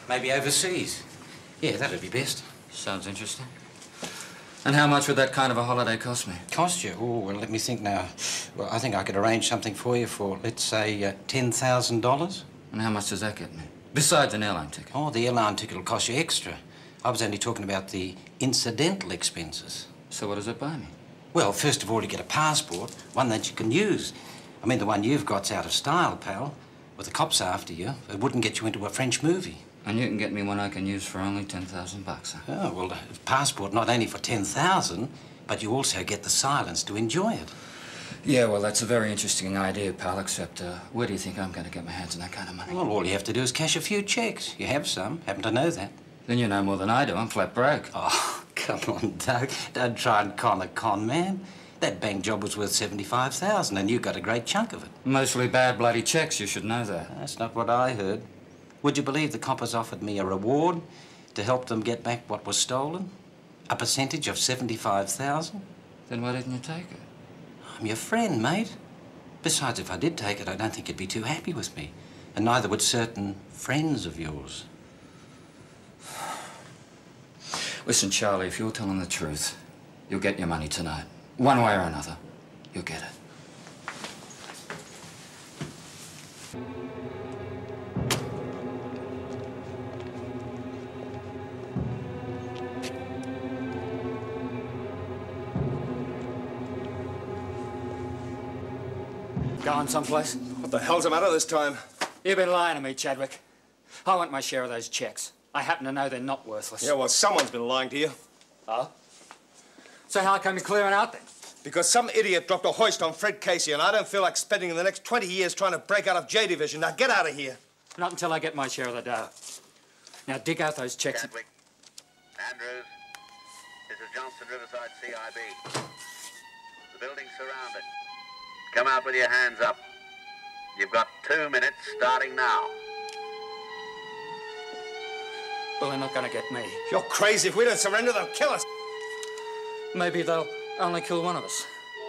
Maybe overseas. Yeah, that'd be best.
Sounds interesting. And how much would that kind of a holiday cost me?
Cost you? Oh, well, let me think now. Well, I think I could arrange something for you for, let's say, uh, ten thousand dollars.
And how much does that get me? Besides an airline ticket?
Oh, the airline ticket will cost you extra. I was only talking about the incidental expenses.
So what does it buy me?
Well, first of all, you get a passport, one that you can use. I mean, the one you've got's out of style, pal. With the cops after you, it wouldn't get you into a French movie.
And you can get me one I can use for only ten thousand bucks, huh?
Oh, well, a passport not only for ten thousand, but you also get the silence to enjoy it.
Yeah, well, that's a very interesting idea, pal, except uh, where do you think I'm going to get my hands on that kind of money?
Well, all you have to do is cash a few checks. You have some. Happen to know that.
Then you know more than I do. I'm flat broke.
Oh, come on, Doug. Don't try and con a con man. That bank job was worth seventy-five thousand, and you got a great chunk of it.
Mostly bad bloody checks, you should know that.
That's not what I heard. Would you believe the coppers offered me a reward to help them get back what was stolen? A percentage of seventy-five thousand?
Then why didn't you take it?
I'm your friend, mate. Besides, if I did take it, I don't think you'd be too happy with me. And neither would certain friends of yours.
Listen, Charlie, if you're telling the truth, you'll get your money tonight. One way or another, you'll get it. Going someplace?
What the hell's the matter this time?
You've been lying to me, Chadwick. I want my share of those checks. I happen to know they're not worthless.
Yeah, well, someone's been lying to you.
Oh? So how come you're clearing out, then?
Because some idiot dropped a hoist on Fred Casey, and I don't feel like spending the next twenty years trying to break out of J Division. Now, get out of here.
Not until I get my share of the dough. Now, dig out those checks.
Chadwick. Andrews. This is Johnson Riverside C I B. The building's surrounded. Come out with your hands up. You've got two minutes starting now.
Well, they're not going to get me.
You're crazy. If we don't surrender, they'll kill us.
Maybe they'll only kill one of us.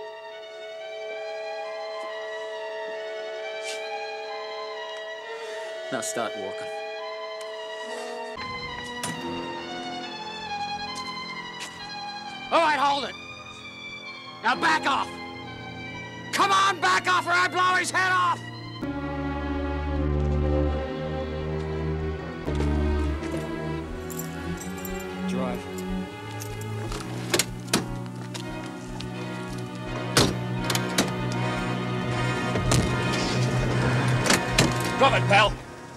Now start walking. All right, hold it. Now back off. Come on, back off or I blow his head off! Drive.
Drop it, pal.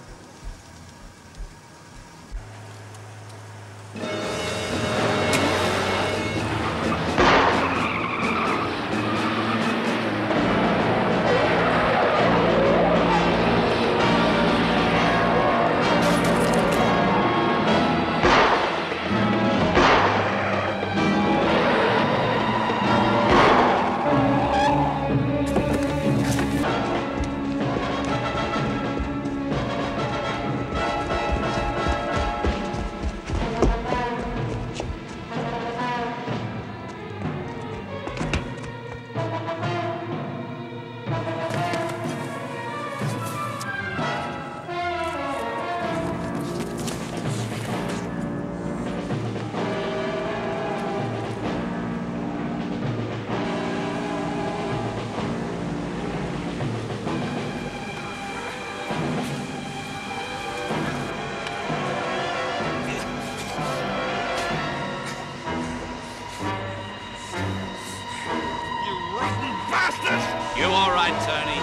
You all right, Tony?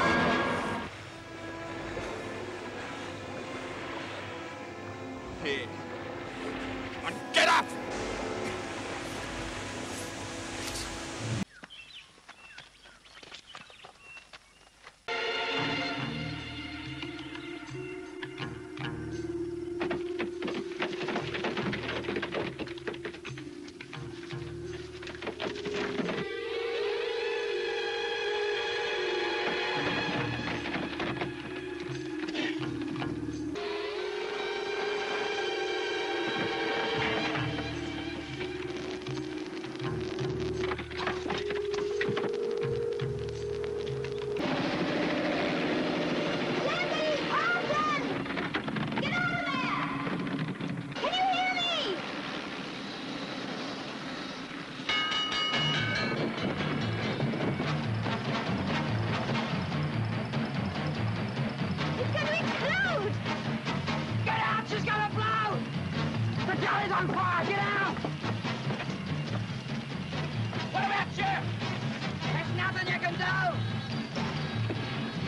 Here. And get up!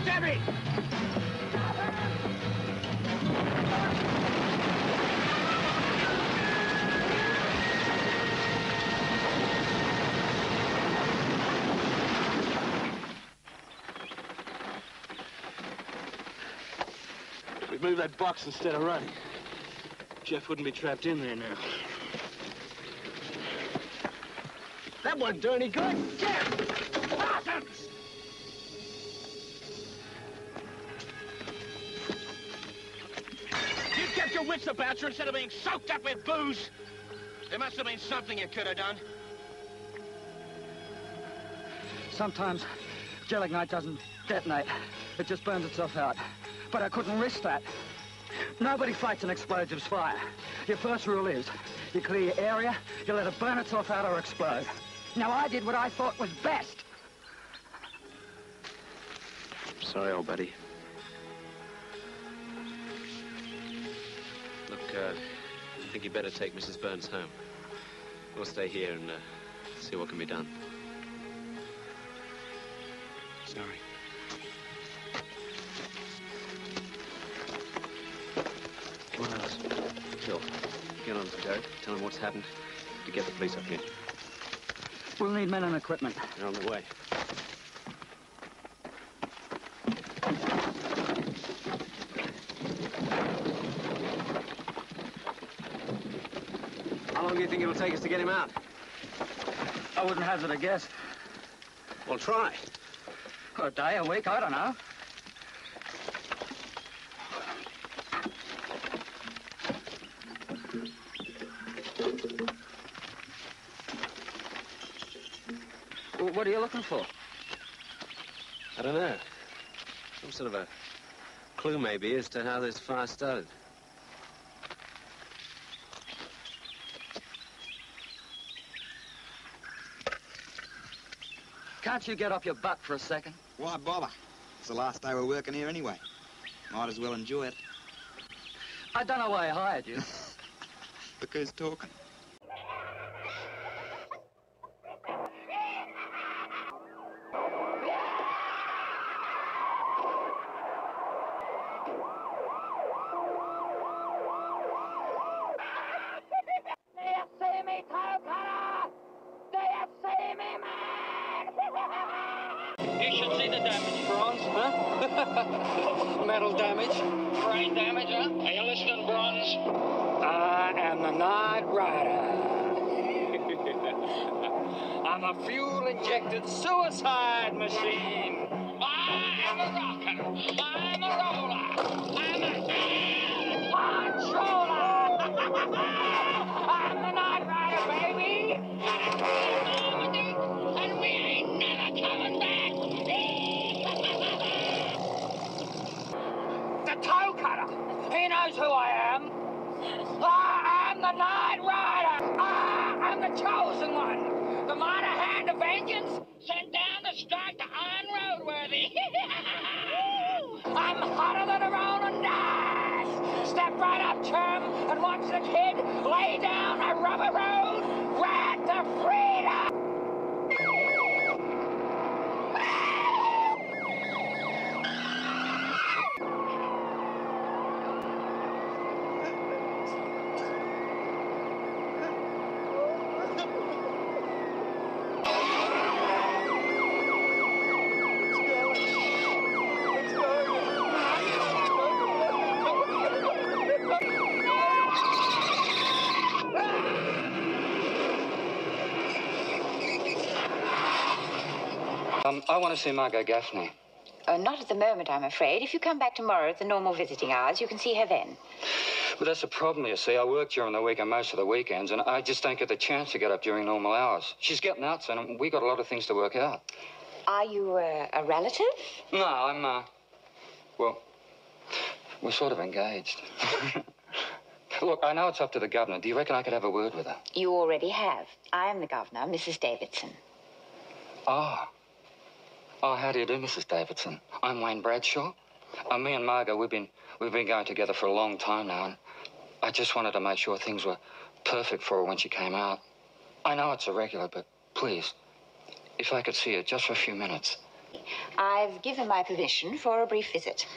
Debbie!
If we move that box instead of running, Jeff wouldn't be trapped in there now. That wasn't doing any good. Jeff! Parsons! You kept your wits about you instead of being soaked up with booze. There must have been something you could have done.
Sometimes gelignite doesn't detonate. It just burns itself out. But I couldn't risk that. Nobody fights an explosives fire. Your first rule is, you clear your area, you let it burn itself out or explode. Now, I did what I thought was best.
Sorry, old buddy. Look, uh, I think you better take Missus Burns home. We'll stay here and uh, see what can be done. Sorry. Come on, Alice. Phil, get on to go. Tell them what's happened to get the police up here.
We'll need men and equipment.
They're on the way. How long do you think it'll take us to get him out?
I wouldn't hazard a guess.
Well, try.
A day, a week, I don't know. Well, what are you looking for?
I don't know. Some sort of a clue, maybe, as to how this fire started.
Can't you get off your butt for a second?
Why bother? It's the last day we're working here anyway. Might as well enjoy it.
I don't know why I hired you.
Look who's talking.
You should see the damage, Bronze, huh? Metal damage, brain damage, huh? Are you listening, Bronze? I am the Nightrider. I'm a fuel-injected suicide machine. I am a rocker. I'm a roller. I'm a controller. I'm the Nightrider, baby. And we ain't never coming back. The toe cutter. He knows who I am. I am the Nightrider. I am the chosen one. The mighty hand of vengeance sent down to strike the iron roadworthy. I'm hotter than a rolling dice. Step right up, chum, and watch the kid lay down a rubber road right to freedom. Um, I want to see Margot Gaffney.
Uh, not at the moment, I'm afraid. If you come back tomorrow at the normal visiting hours, you can see her then.
But that's the problem, you see. I work during the week and most of the weekends, and I just don't get the chance to get up during normal hours. She's getting out soon, and we got a lot of things to work out.
Are you uh, a relative?
No, I'm, uh... well, we're sort of engaged. Look, I know it's up to the governor. Do you reckon I could have a word with her?
You already have. I am the governor, Missus Davidson.
Ah. Oh, how do you do, Missus Davidson? I'm Wayne Bradshaw. Uh, me and Margot, we've been, we've been going together for a long time now, and I just wanted to make sure things were perfect for her when she came out. I know it's irregular, but please, if I could see her just for a few minutes.
I've given my permission for a brief visit.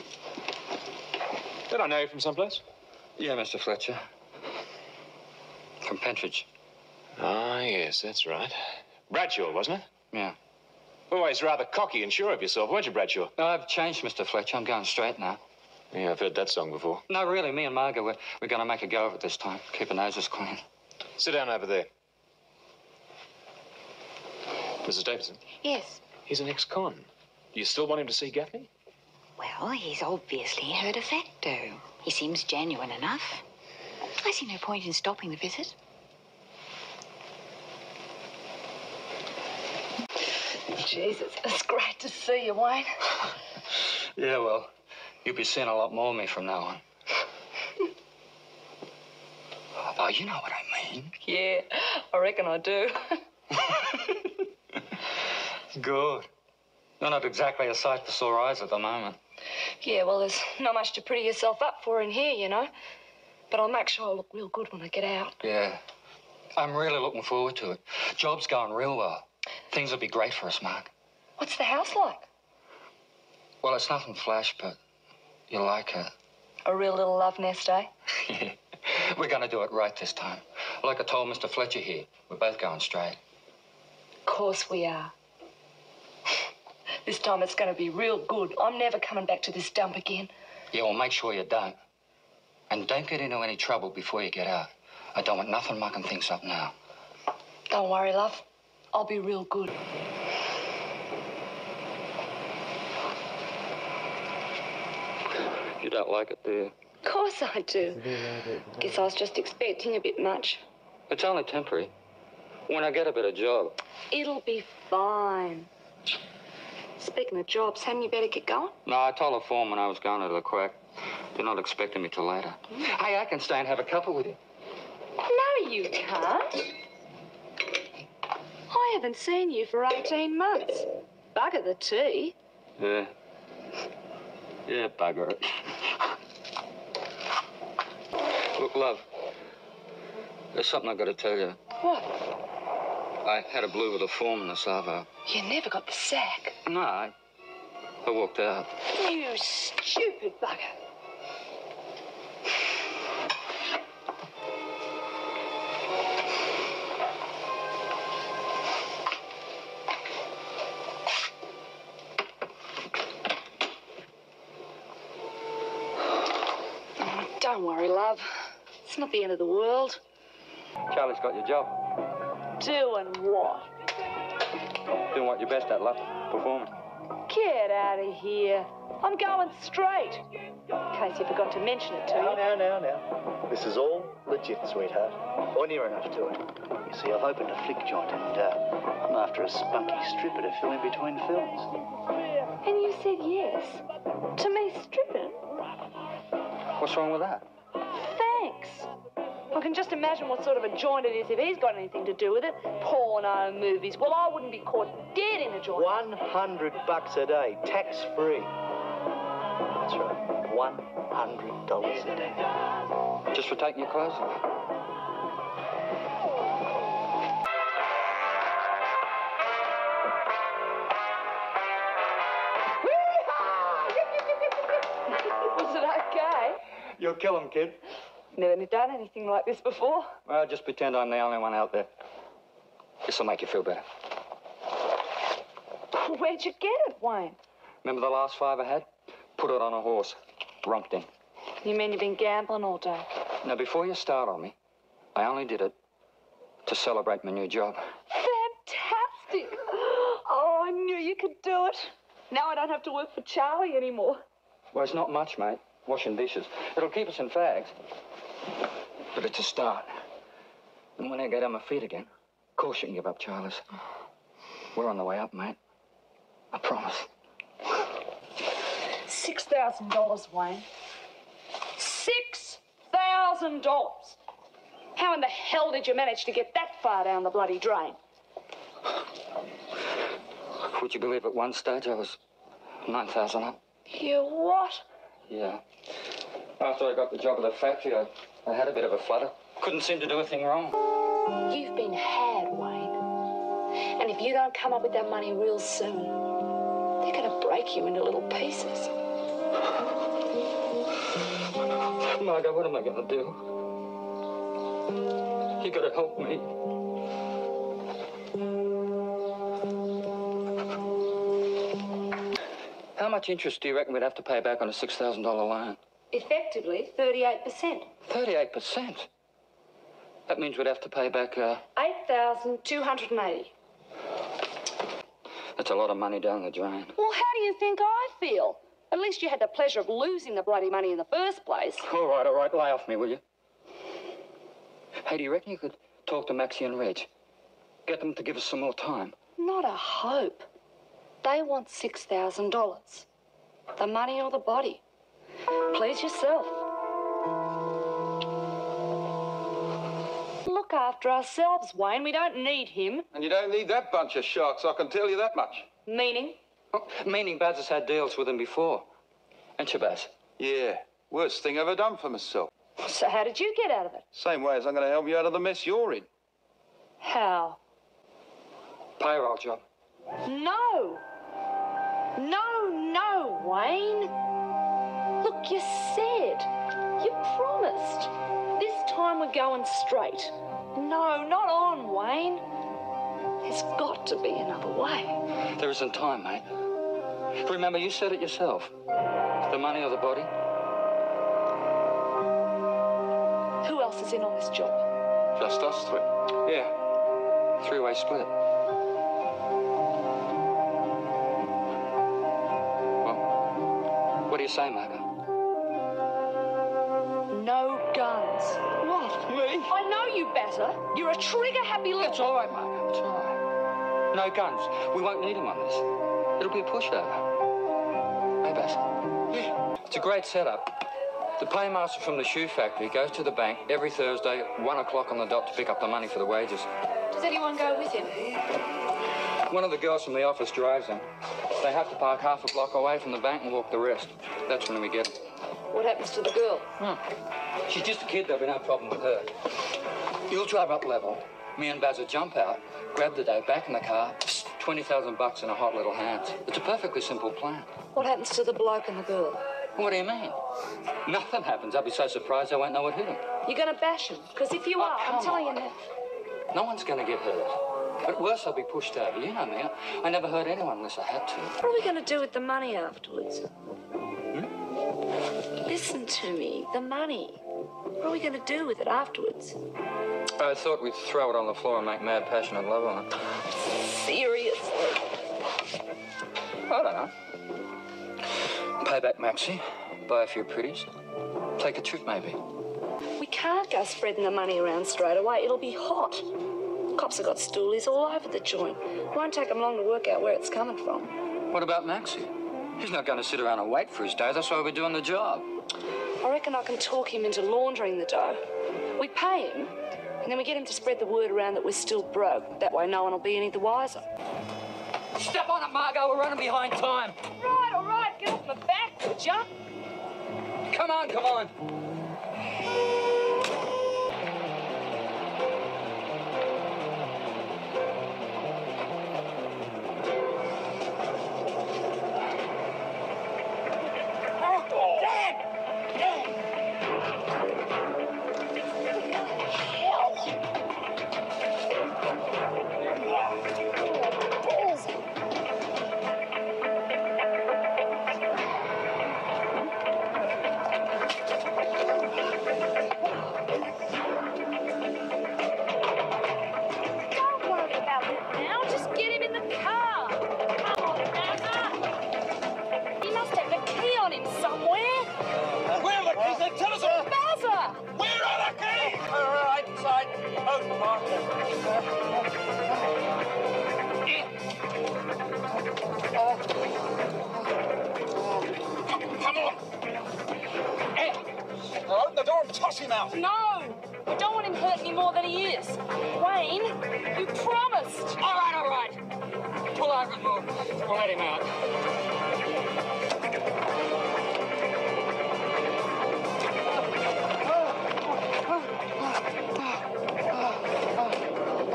Did I know you from someplace?
Yeah, Mister Fletcher. From Pentridge.
Ah, yes, that's right. Bradshaw, wasn't it?
Yeah.
Always rather cocky and sure of yourself, weren't you, Bradshaw?
No, I've changed, Mister Fletcher. I'm going straight now.
Yeah, I've heard that song before.
No, really, me and Margot, we're, we're going to make a go of it this time. Keep our noses clean.
Sit down over there. Missus Davidson?
Yes.
He's an ex-con. Do you still want him to see Gaffney?
Well, he's obviously heard a facto. He seems genuine enough. I see no point in stopping the visit.
Jesus, it's great to see you, Wayne.
Yeah, well, you'll be seeing a lot more of me from now on. Oh, you know what I mean.
Yeah, I reckon I do.
Good. You're not exactly a sight for sore eyes at the moment.
Yeah, well, there's not much to pretty yourself up for in here, you know. But I'll make sure I look real good when I get out.
Yeah. I'm really looking forward to it. Job's going real well. Things will be great for us, Mark.
What's the house like?
Well, it's nothing flash, but you'll like it.
A real little love nest, eh?
We're going to do it right this time. Like I told Mister Fletcher here, we're both going straight.
Of course we are. This time it's going to be real good. I'm never coming back to this dump again.
Yeah, well, make sure you don't. And don't get into any trouble before you get out. I don't want nothing mucking things up now.
Don't worry, love. I'll be real good.
You don't like it, do you?
Of course I do. Guess I was just expecting a bit much.
It's only temporary. When I get a better job.
It'll be fine. Speaking of jobs, hadn't you better get going?
No, I told the foreman I was going to the quack. They're not expecting me till later. Mm. Hey, I can stay and have a couple with you.
No, you can't. I haven't seen you for eighteen months. Bugger the tea.
Yeah. Yeah, bugger it. Look, love, there's something I've got to tell you.
What?
I had a blue with a foreman this Arvo.
You never got the sack.
No, I, I walked out.
You stupid bugger. Oh, don't worry, love. It's not the end of the world.
Charlie's got your job.
Doing what?
Doing what you're best at, love. Performing.
Get out of here. I'm going straight. In case you forgot to mention it to you.
Now, now, now, now. This is all legit, sweetheart. Or near enough to it. You see, I've opened a flick joint and uh, I'm after a spunky stripper to fill in between films.
And you said yes? To me stripping?
What's wrong with that?
Thanks. I can just imagine what sort of a joint it is if he's got anything to do with it. Porno movies. Well, I wouldn't be caught dead in a joint.
One hundred bucks a day, tax-free. That's right, one hundred dollars a day.
Just for taking your clothes off?
Was it okay?
You'll kill him, kid.
Never done anything like this before.
Well, just pretend I'm the only one out there. This'll make you feel better.
Where'd you get it, Wayne?
Remember the last five I had? Put it on a horse. Rumped in.
You mean you've been gambling all day?
Now, before you start on me, I only did it to celebrate my new job.
Fantastic! Oh, I knew you could do it. Now I don't have to work for Charlie anymore.
Well, it's not much, mate. Washing dishes. It'll keep us in fags. But it's a start. And when I get on my feet again, of course you can give up Charlie's. We're on the way up, mate. I promise.
Six thousand dollars, Wayne. Six thousand dollars. How in the hell did you manage to get that far down the bloody drain?
Would you believe at one stage I was nine thousand up?
You what?
Yeah. After I got the job at the factory, I, I had a bit of a flutter. Couldn't seem to do a thing wrong.
You've been had, Wayne. And if you don't come up with that money real soon, break you into little pieces.
Margot, what am I going to do? You got to help me. How much interest do you reckon we'd have to pay back on a six thousand dollar loan?
Effectively, thirty-eight percent.
thirty-eight percent? That means we'd have to pay back, uh...
eight thousand two hundred eighty.
That's a lot of money down the drain.
Well, how do you think I feel? At least you had the pleasure of losing the bloody money in the first place.
All right, all right, lay off me, will you? Hey, do you reckon you could talk to Maxie and Reg? Get them to give us some more time?
Not a hope. They want six thousand dollars. The money or the body. Please yourself. Look after ourselves, Wayne. We don't need him.
And you don't need that bunch of sharks, I can tell you that much.
Meaning?
Oh, meaning Baz has had deals with him before. Ain't you, Baz?
Yeah, worst thing ever done for myself.
So how did you get out of it?
Same way as I'm going to help you out of the mess you're in.
How?
Payroll job.
No. No, no, Wayne. Look, you said. You promised. This time we're going straight. No, not on, Wayne. There's got to be another way.
There isn't time, mate. Remember, you said it yourself. The money or the body?
Who else is in on this job?
Just us three.
Yeah. Three-way split. Well, what do you say, Margot?
No guns.
What? Me?
I know you better. You're a trigger-happy little...
It's all right, Margot. It's all right. No guns. We won't need them on this. It'll be a pushover. Hey, Baz. Yeah. It's a great setup. The paymaster from the shoe factory goes to the bank every Thursday at one o'clock on the dot to pick up the money for the wages.
Does anyone go with him?
One of the girls from the office drives him. They have to park half a block away from the bank and walk the rest. That's when we get them.
What happens to the girl?
Hmm. She's just a kid, there'll be no problem with her. You'll drive up level. Me and Baz will jump out, grab the dough, back in the car, psst, twenty thousand bucks in her hot little hands. It's a perfectly simple plan.
What happens to the bloke and the girl?
What do you mean? Nothing happens. I'll be so surprised I won't know what hit him.
You're going to bash him? Because if you
Oh,
are, I'm
come
telling
on.
you now.
No one's going to get hurt. But worse, I'll be pushed over. You know me. I never hurt anyone unless I had to.
What are we going to do with the money afterwards?
Hmm?
Listen to me. The money. What are we going to do with it afterwards?
I thought we'd throw it on the floor and make mad, passionate love on it.
Seriously?
I don't know. Pay back Maxie, buy a few pretties, take a trip maybe.
We can't go spreading the money around straight away. It'll be hot. Cops have got stoolies all over the joint. It won't take them long to work out where it's coming from.
What about Maxie? He's not going to sit around and wait for his day. That's why we're doing the job.
I reckon I can talk him into laundering the dough. We pay him, and then we get him to spread the word around that we're still broke. That way no one will be any the wiser.
Step on it, Margot. We're running behind time.
Right, all right. Get off my back, would ya?
Come on, come on.
No! We don't want him hurt any more than he is. Wayne, you promised.
All right, all right. Pull over and move. We'll let him out.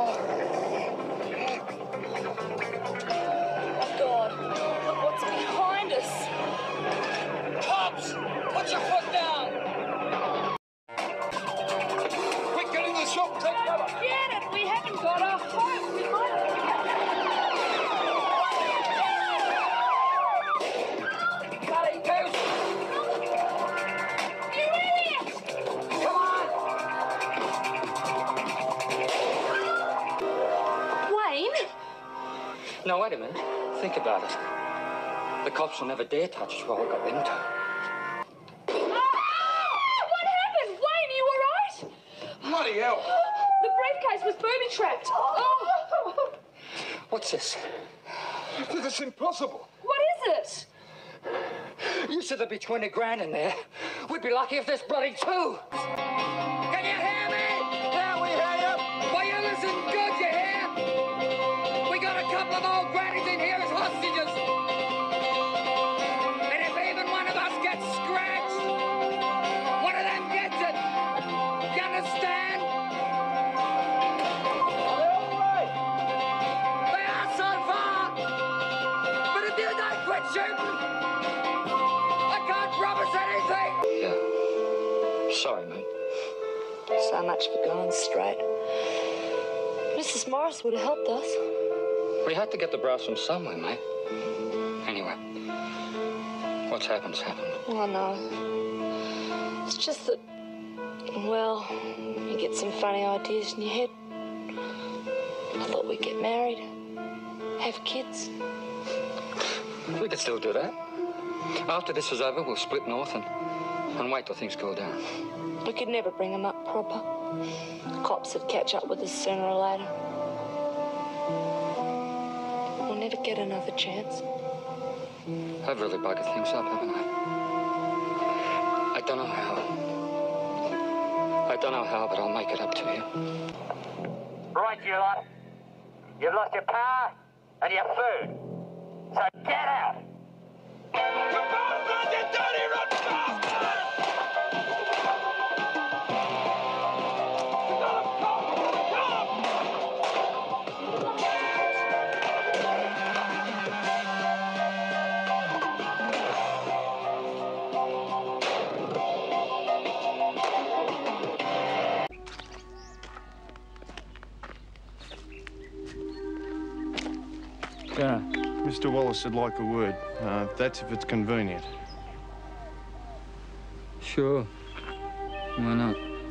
Oh, God. Look what's behind
No, wait a minute. Think about it. The cops will never dare touch us while I've got them to.
What happened? Wayne, are you all right?
Bloody hell.
The briefcase was booby-trapped. Oh.
What's this?
That's impossible.
What is it?
You said there'd be twenty grand in there. We'd be lucky if there's bloody two. Can you hear me?
Yeah, we hear you.
Well, you listen good, you hear? We got a couple of old grannies in here as hostages. And if even one of us gets scratched, one of them gets it. You understand? They are so far. But if you don't quit shooting, I can't promise anything. Yeah. Sorry, mate.
So much for going straight. Missus Morris would have helped us.
We had to get the brass from somewhere, mate. Anyway, what's happened's happened.
Oh, no. It's just that, well, you get some funny ideas in your head. I thought we'd get married, have kids.
We could still do that. After this is over, we'll split north and, and wait till things cool down.
We could never bring them up proper. The cops would catch up with us sooner or later. We'll never get another chance.
I've really buggered things up, haven't I? I don't know how. I don't know how, but I'll make it up to you.
Right, you lot. You've lost your power and your food. So get out.
Yeah, Mister Wallace would like a word. Uh, that's if it's convenient.
Sure. Why not?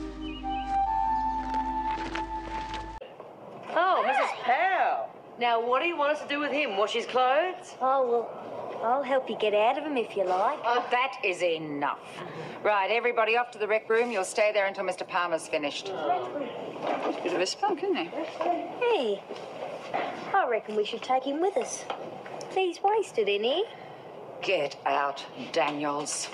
Oh, Missus Powell. Now, what do you want us to do with him? Wash his clothes?
Oh, well, I'll help you get out of him if you like.
Oh, that is enough. Right, everybody off to the rec room. You'll stay there until Mister Palmer's finished. Bit of a spunk, isn't he?
Hey, I reckon we should take him with us. He's wasted, isn't he?
Get out, Daniels.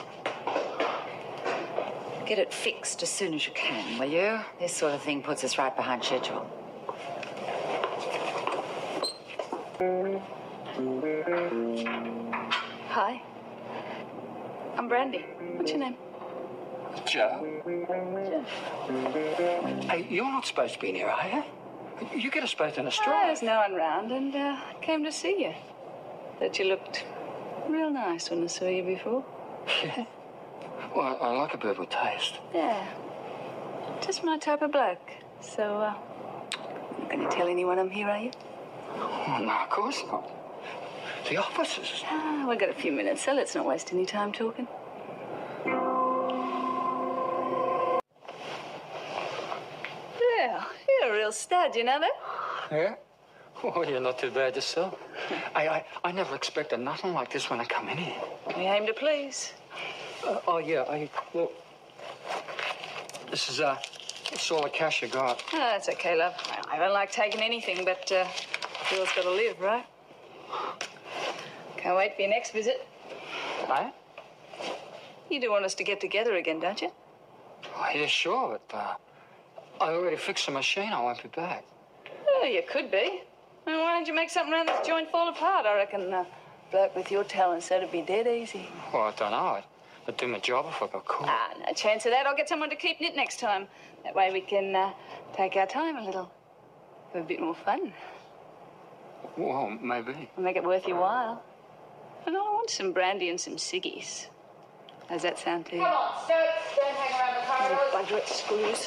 Get it fixed as soon as you can, will you? This sort of thing puts us right behind schedule. Hi. I'm Brandy. What's your name?
Joe. Hey, you're not supposed to be in here, are you? You get us both in a
Oh,
stride.
there's no one round and uh, came to see you. Thought you looked real nice when I saw you before.
Yeah. Well, I, I like a bird with taste.
Yeah. Just my type of bloke. So, uh, not going to tell anyone I'm here, are you?
Oh, no, of course not. The officers.
Ah, we've got a few minutes, so let's not waste any time talking. Yeah, you're a real stud, you know that?
Yeah? Well, you're not too bad yourself. I, I, I never expected nothing like this when I come in here.
We aim to please.
Uh, oh, yeah, I... Well, this is, uh, it's all the cash you got.
Oh, that's okay, love. I don't like taking anything, but uh, a girl's got to live, right? Can't wait for your next visit.
Right?
You do want us to get together again, don't you?
Oh, yeah, sure, but, uh, I already fixed the machine. I won't be back.
Oh, you could be. Well, why don't you make something around this joint fall apart? I reckon a bloke with your talents, that'd be dead easy.
Well, I don't know. I'd, I'd do my job if I got caught.
Ah, no chance of that. I'll get someone to keep knit next time. That way we can uh, take our time a little. Have a bit more fun.
Well, maybe.
We'll make it worth your while. And I want some brandy and some ciggies. How's that sound to you? Come on, Stokes. Don't hang around the corridors. Bugger it, screws.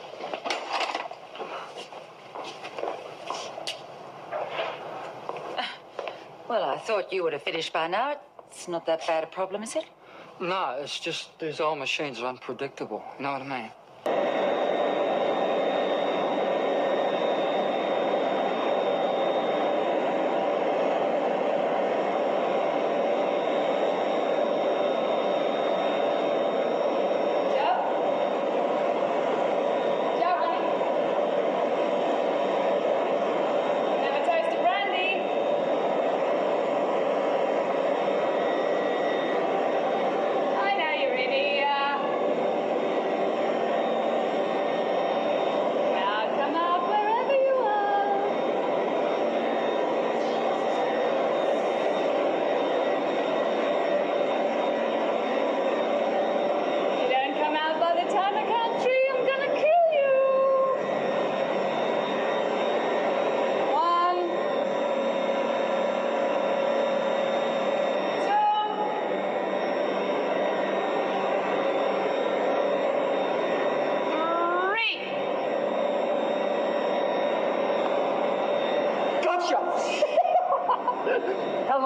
Well, I thought you would have finished by now. It's not that bad a problem, is it?
No, it's just these old machines are unpredictable. You know what I mean?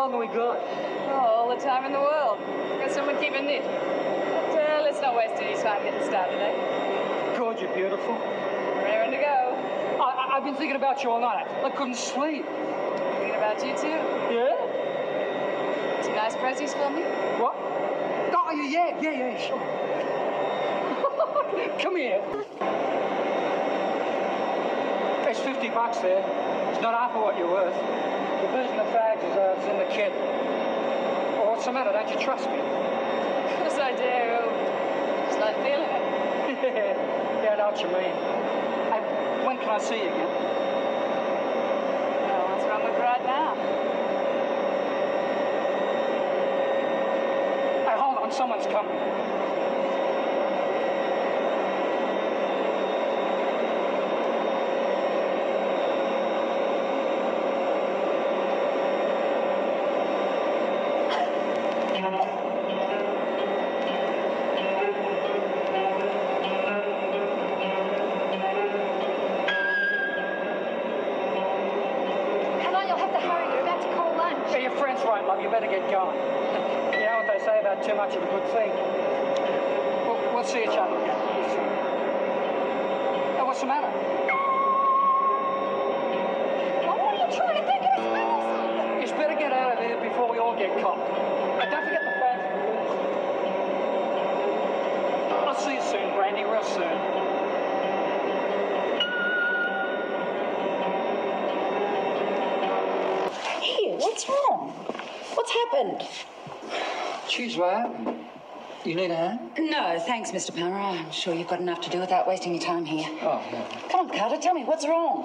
long have we got?
Oh, all the time in the world. Got someone keeping it. But uh, let's not waste any time getting started, eh?
God, you're beautiful.
Raring to go.
I, I, I've been thinking about you all night. I couldn't sleep.
Thinking about you, too.
Yeah?
Some nice prezzies for me?
What? Oh, yeah, yeah, yeah, sure. Come here. There's fifty bucks there. It's not half of what you're worth. The booze and the fags is, uh, is in the kit. Well, what's the matter? Don't you trust me?
Of course I do. Just like feeling it.
Yeah, I know what you mean. Hey, when can I see you again?
Oh, what's wrong with right now?
Hey, hold on. Someone's coming. You better get going. You know what they say about too much of a good thing. We'll, we'll see each other again. Hey, what's the matter?
Well, what are you trying to think of us or something?
It's better get out of here before we all get caught. And don't forget the fans. I'll see you soon, Brandy, real soon.
Here, what's wrong? What's happened?
Jeez, what happened? You need a hand?
No, thanks, Mister Palmer. I'm sure you've got enough to do without wasting your time here.
Oh, no.
Come on, Carter, tell me, what's wrong?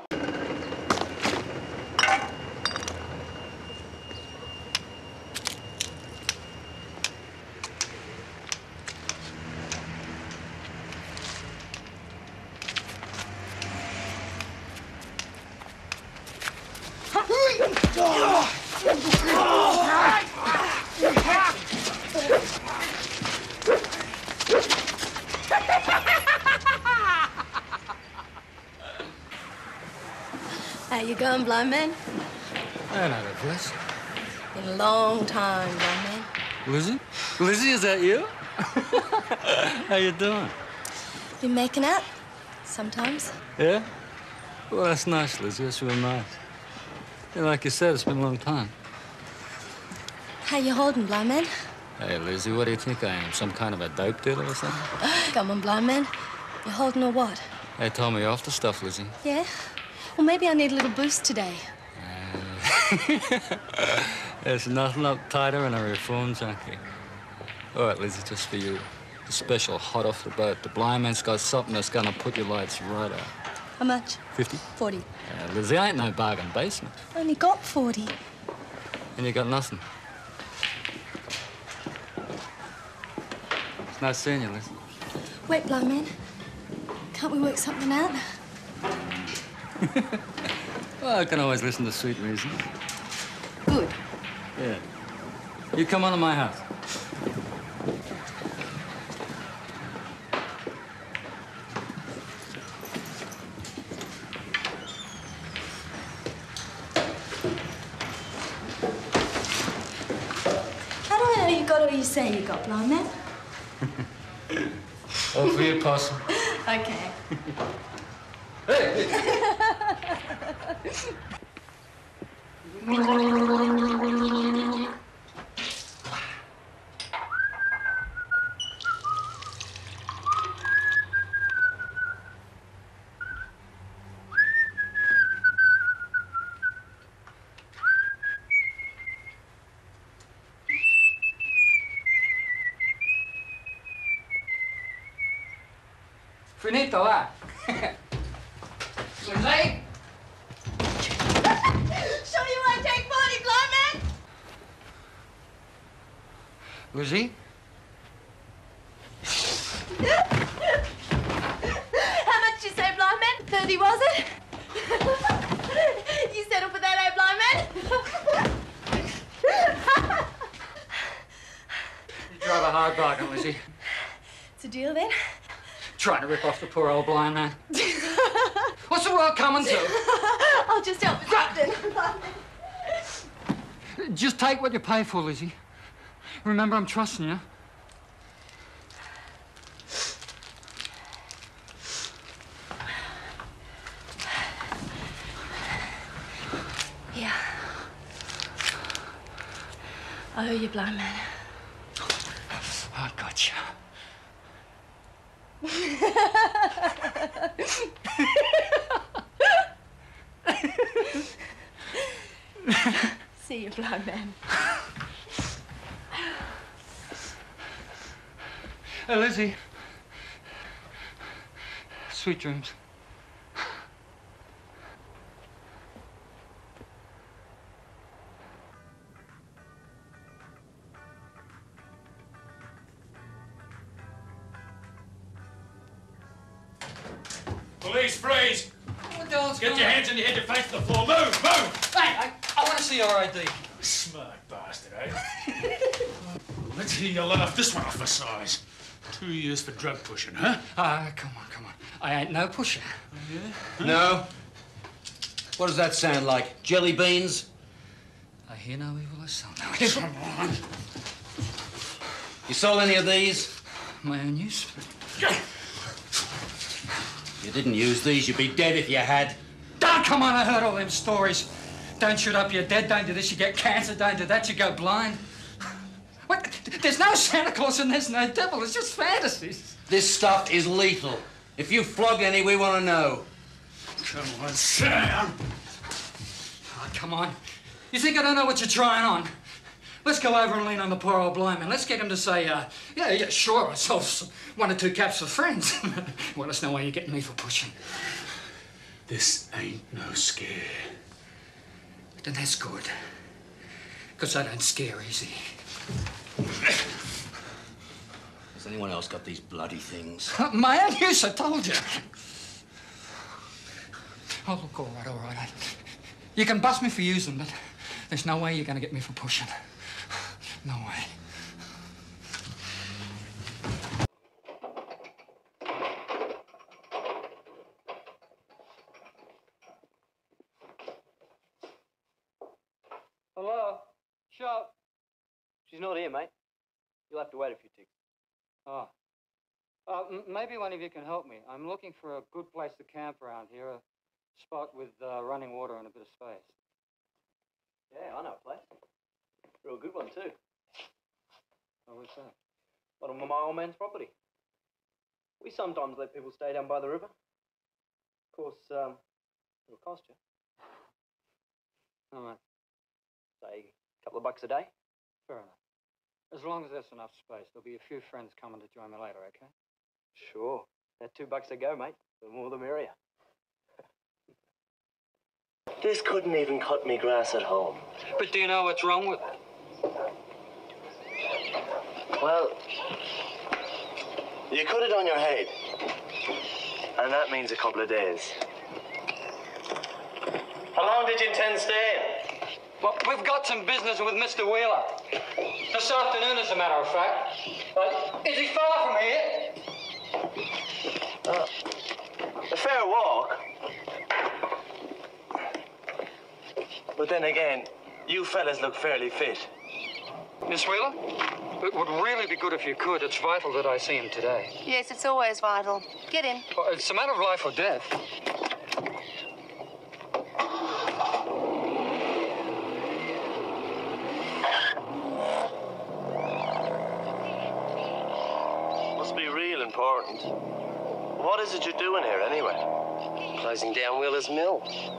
How you going, blind man?
I know that place.
Been a long time, blind man.
Lizzie? Lizzie, is that you? How you doing?
Been making out? Sometimes.
Yeah? Well, that's nice, Lizzie. That's real nice. Yeah, like you said, it's been a long time.
How you holding, blind man?
Hey, Lizzie, what do you think I am? Some kind of a dope dealer or something?
Come on, blind man. You holding or what?
They told me off the stuff, Lizzie.
Yeah? Well, maybe I need a little boost today.
Uh, there's nothing uptighter than a reform junkie. All right, Lizzie, just for you. The special hot off the boat. The blind man's got something that's gonna put your lights right out.
How much?
Fifty?
Forty.
Uh, Lizzie, I ain't no bargain basement.
Only got forty.
And you got nothing. It's nice seeing you, Lizzie.
Wait, blind man. Can't we work something out?
Well, I can always listen to sweet reasons.
Good.
Yeah. You come on to my house.
How do I know you got all you say you got, blind man?
All for you, possum.
Okay.
Hey! Finito, va. Lizzie?
Sure you won't take forty, blind man?
Lizzie?
How much you say, blind man? Thirty, was it? You settle for that, eh, blind man?
You drive a hard bargain, Lizzie.
It's a deal, then?
Trying to rip off the poor old blind man. What's the world coming to?
I'll just help with something.
Just take what you pay for, Lizzie. Remember, I'm trusting you.
Yeah. I owe you, blind man.
I gotcha.
See you, blind man.
Hey, Lizzie. Sweet dreams.
Police, freeze!
What the hell's
Get
going
your
on?
hands on your head, your face to the floor. Move, move!
Hey, I, I want to see your I D.
Smart bastard, eh? Let's hear you laugh this one off for size. Two years for drug pushing, huh?
Ah, come on, come on. I ain't no pusher.
Oh, yeah? Huh?
No. What does that sound like? Jelly beans?
I hear no evil, I sound no evil.
Come on.
You sold any of these?
My own use.
You didn't use these, you'd be dead if you had.
Oh, come on, I heard all them stories. Don't shoot up, you're dead. Don't do this, you get cancer. Don't do that, you go blind. What? There's no Santa Claus and there's no devil. It's just fantasies.
This stuff is lethal. If you flogged any, we want to know.
Come on, Sam.
Oh, come on. You think I don't know what you're trying on? Let's go over and lean on the poor old blind man. Let's get him to say, uh, yeah, yeah, sure, I sold one or two caps for friends. Well, that's no way you're getting me for pushing.
This ain't no scare.
Then that's good. Because I don't scare easy.
Has anyone else got these bloody things?
My own use, I told you. Oh, look, all right, all right. You can bust me for using, but there's no way you're going to get me for pushing. No way.
Hello? Shop. She's not here, mate. You'll have to wait a few ticks.
Oh. Uh, m maybe one of you can help me. I'm looking for a good place to camp around here, a spot with uh, running water and a bit of space.
Yeah, I know a place. Real good one, too.
Oh, what's that?
One of my old man's property. We sometimes let people stay down by the river. Of course, um, it'll cost you.
How much?
Say, a couple of bucks a day.
Fair enough. As long as there's enough space, there'll be a few friends coming to join me later, okay?
Sure. At two bucks a go, mate. The more the merrier.
This couldn't even cut me grass at home.
But do you know what's wrong with it?
Well, you cut it on your head. And that means a couple of days. How long did you intend staying?
Well, we've got some business with Mister Wheeler. This afternoon, as a matter of fact. Uh, is he far from here?
Uh, a fair walk. But then again, you fellas look fairly fit.
Miss Wheeler? It would really be good if you could. It's vital that I see him today.
Yes, it's always vital. Get in.
Well, it's a matter of life or death.
Must be real important. What is it you're doing here, anyway? Closing down Wheeler's Mill.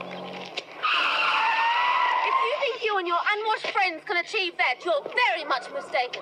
If you think you and your unwashed friends can achieve that, you're very much mistaken.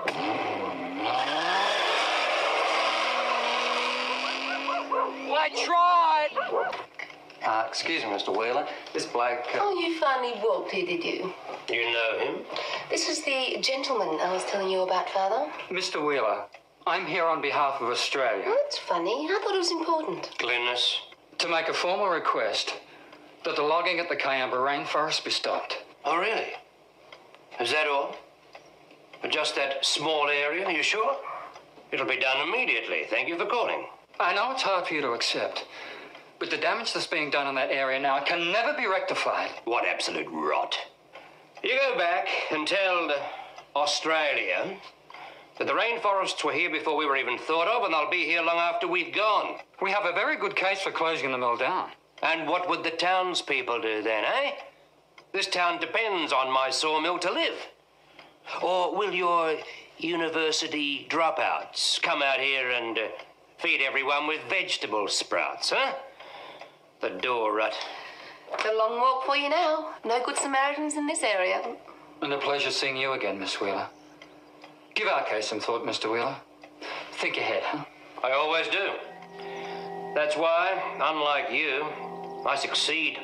I tried!
Uh, excuse me, Mister Wheeler. This bloke... Uh...
Oh, you finally walked here, did you?
You know him?
This is the gentleman I was telling you about, Father.
Mister Wheeler, I'm here on behalf of Australia.
Oh, that's funny. I thought it was important.
Glennis?
To make a formal request that the logging at the Cayamba rainforest be stopped.
Oh, really? Is that all? Just that small area, are you sure? It'll be done immediately. Thank you for calling.
I know it's hard for you to accept, but the damage that's being done in that area now can never be rectified.
What absolute rot. You go back and tell Australia that the rainforests were here before we were even thought of, and they'll be here long after we've gone.
We have a very good case for closing the mill down.
And what would the townspeople do then, eh? This town depends on my sawmill to live. Or will your university dropouts come out here and uh, feed everyone with vegetable sprouts, huh? The door rut.
It's a long walk for you now. No good Samaritans in this area.
And a pleasure seeing you again, Miss Wheeler. Give our case some thought, Mister Wheeler. Think ahead, huh?
I always do. That's why, unlike you, I succeed.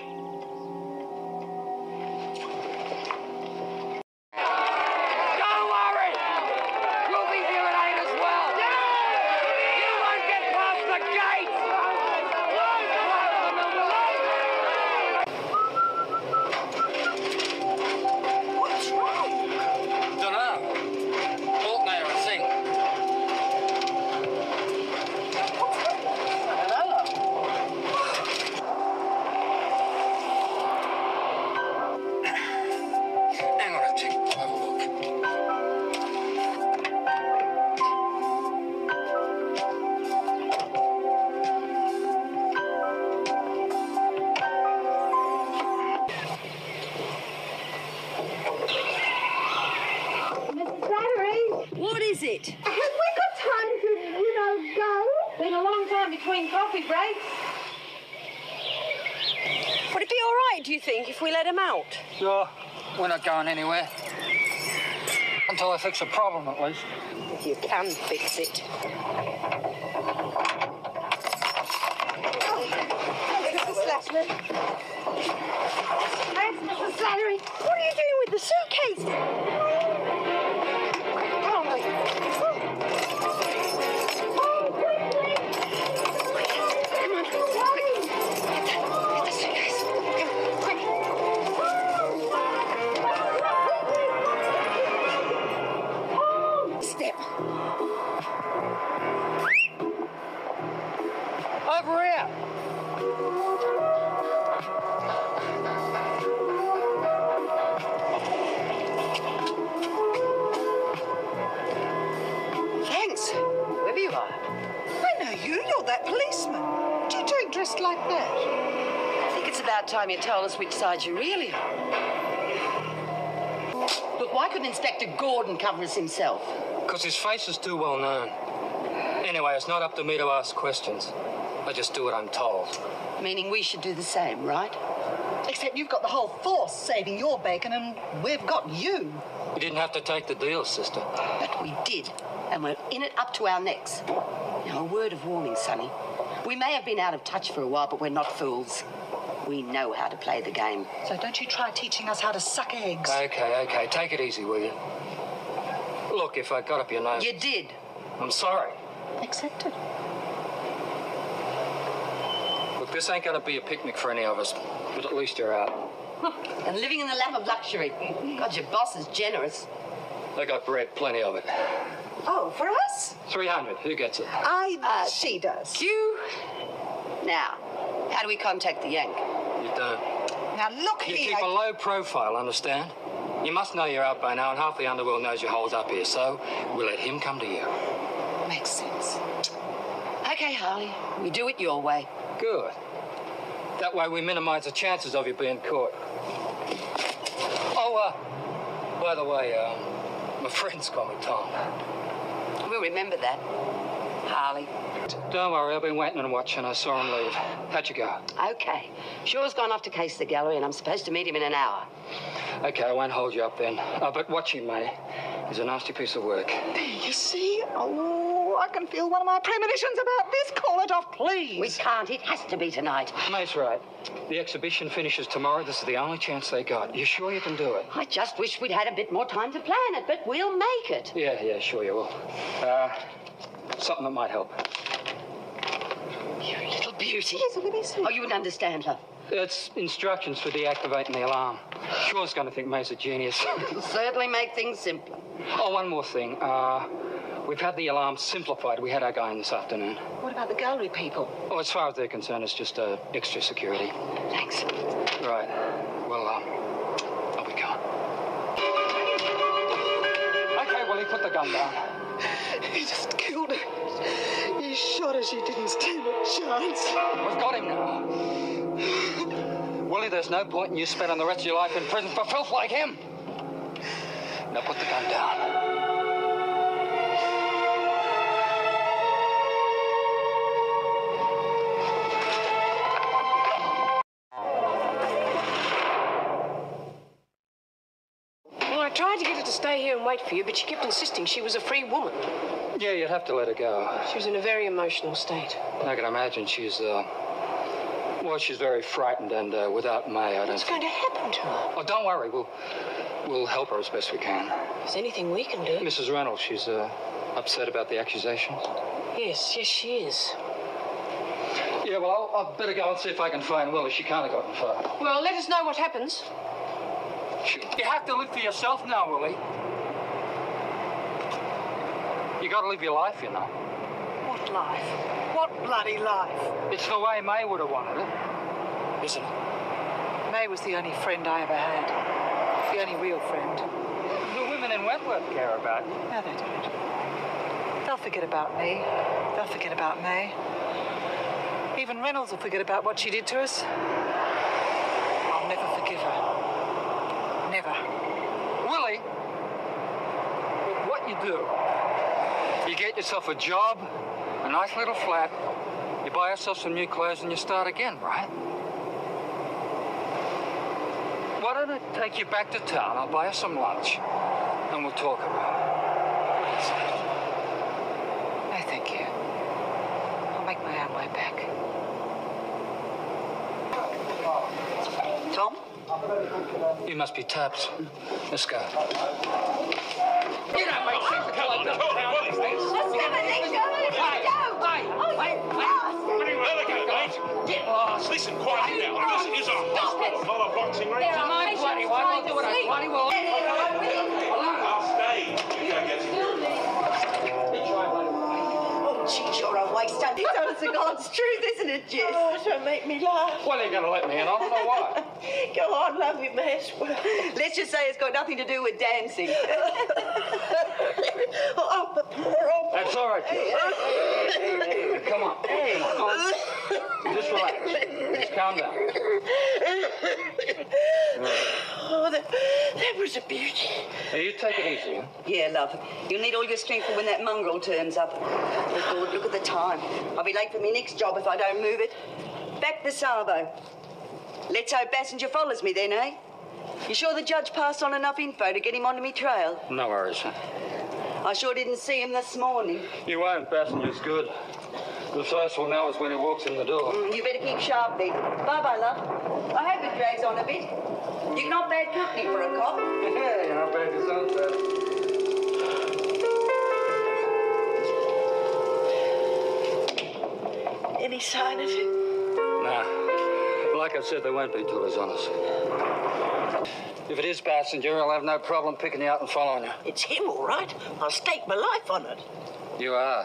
Would it be all right, do you think, if we let him out?
Sure. We're not going anywhere. Until I fix a problem, at least.
If you can fix it. Thanks, Mister Slattery. Thanks, Mister Slattery. What are you doing with the suitcase? Oh, my God.
Over here.
Thanks, whoever you are.
I know you. You're that policeman. What are you doing dressed like that?
I think it's about time you told us which side you really are. Look, why couldn't Inspector Gordon cover us himself?
Because his face is too well known. Anyway, it's not up to me to ask questions. I just do what I'm told.
Meaning we should do the same, right?
Except you've got the whole force saving your bacon and we've got you.
You didn't have to take the deal, sister.
But we did. And we're in it up to our necks. Now, a word of warning, Sonny. We may have been out of touch for a while, but we're not fools. We know how to play the game.
So don't you try teaching us how to suck eggs.
Okay, okay. Take it easy, will you? Look, if I got up your nose...
You did.
I'm sorry.
Accepted.
Look, this ain't gonna be a picnic for any of us, but at least you're out.
And living in the lap of luxury. God, your boss is generous.
I got bread, plenty of it.
Oh, for us?
three hundred. Who gets it?
I... Uh, she does.
You? Now, how do we contact the Yank?
You don't.
Now, look
you
here.
You keep a low profile, understand? You must know you're out by now, and half the underworld knows you're holed up here, so we'll let him come to you.
Makes sense.
Okay, Harley. We do it your way.
Good. That way we minimize the chances of you being caught. Oh, uh, by the way, um, my friends call me Tom.
We'll remember that, Harley.
Don't worry, I've been waiting and watching. I saw him leave. How'd you go?
Okay. Shaw's gone off to case the gallery, and I'm supposed to meet him in an hour.
Okay, I won't hold you up then. Uh, but watching May is a nasty piece of work.
You see? Oh, I can feel one of my premonitions about this. Call it off, please.
We can't. It has to be tonight.
May's right. The exhibition finishes tomorrow. This is the only chance they got. You sure you can do it?
I just wish we'd had a bit more time to plan it, but we'll make it.
Yeah, yeah, sure you will. Uh, something that might help.
You little beauty.
Yes, let me see.
Oh, you would understand her.
It's instructions for deactivating the alarm. Sure's going to think May's a genius.
It'll certainly make things simpler.
Oh, one more thing. Uh, we've had the alarm simplified. We had our guy in this afternoon.
What about the gallery people?
Oh, as far as they're concerned, it's just uh, extra security.
Thanks.
Right. Well, um, I'll be gone.
put the gun down.
He just killed her. He shot her. She didn't stand a chance.
We've got him now. Willie, there's no point in you spending the rest of your life in prison for filth like him. Now put the gun down.
Well, I tried to get her to stay here and wait for you, but she kept insisting she was a free woman.
Yeah, you'd have to let her go.
She was in a very emotional state.
I can imagine she's, uh... well, she's very frightened, and uh, without May, I don't...
What's going to happen to her?
Oh, don't worry. We'll, we'll help her as best we can.
Is there anything we can do?
Missus Reynolds, she's, uh, upset about the accusations.
Yes, yes, she is.
Yeah, well, I'll, I'll better go and see if I can find Willie. She can't have gotten far.
Well, let us know what happens.
Sure. You have to live for yourself now, Willie. You got to live your life, you know.
What life? What bloody life?
It's the way May would have wanted it, isn't it?
May was the only friend I ever had. The only real friend.
The women in Wentworth care about you.
No, they don't. They'll forget about me. They'll forget about May. Even Reynolds will forget about what she did to us. I'll never forgive her. Never.
Willie, what you do, you get yourself a job, a nice little flat, you buy yourself some new clothes and you start again, right? Why don't I take you back to town? I'll buy you some lunch and we'll talk about it.
No, thank you. I'll make my own way back. Tom?
You must be tapped. Let's go.
You don't make sense to come on, come on,
Let's go, let's go, let's go. Hey, wait, wait.
Get lost. Listen, quiet now. This is a hospital, not a boxing ring.
It's my bloody one. I'll do what I bloody will.
I'll stay. You go get security.
Oh, geez, you're a waste. It's honest to God's truth, isn't it, Jess? Oh, don't make me laugh.
Well, you're going to let me in. I don't know why.
Go on, love you, Mash. Let's just say it's got nothing to do with dancing. Oh, but poor old...
That's all right, Jess. Come on. Come on. Just relax. Just calm down.
Oh, that, that was a beauty.
Now, you take it easy, huh?
Yeah, love. You'll need all your strength for when that mongrel turns up. Oh, Lord, look at the time. I'll be late for my next job if I don't move it. Back the Savo. Let's hope Passenger follows me then, eh? You sure the judge passed on enough info to get him onto me trail?
No worries, huh?
I sure didn't see him this morning.
You won't. Passenger's good. The first one now is when he walks in the door.
Mm, you better keep sharp, then. Bye-bye, love. I hope it drags on a bit. You're not bad company for a cop.
Yeah, you're not bad yourself, Dad.
Any sign of him?
Nah. Like I said, there won't be till he's on us. If it is Passenger, I'll have no problem picking you out and following you.
It's him, all right. I'll stake my life on it.
You are.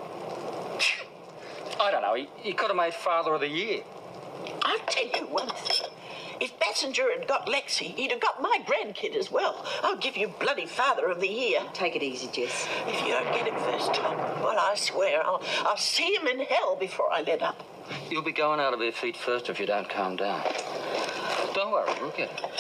I don't know. He, he could have made Father of the Year.
I'll tell you one thing. If Passenger had got Lexi, he'd have got my grandkid as well. I'll give you bloody Father of the Year. Take it easy, Jess. If you don't get him first, Tom, well, I swear I'll, I'll see him in hell before I let up.
You'll be going out of your feet first if you don't calm down. Don't worry, we'll get it.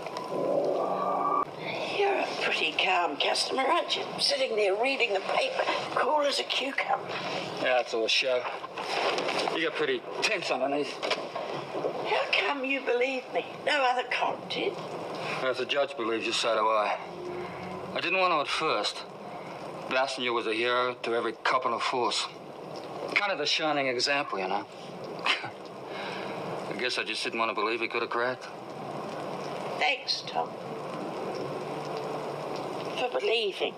You're a pretty calm customer, aren't you? Sitting there reading the paper, cool as a cucumber.
Yeah, it's all a show. You got pretty tense underneath.
How come you believe me? No other cop did.
Well, if the judge believes you, so do I. I didn't want to at first. Passenger was a hero to every cop on the force. Kind of the shining example, you know. I guess I just didn't want to believe he could have cracked.
Thanks, Tom. For believing.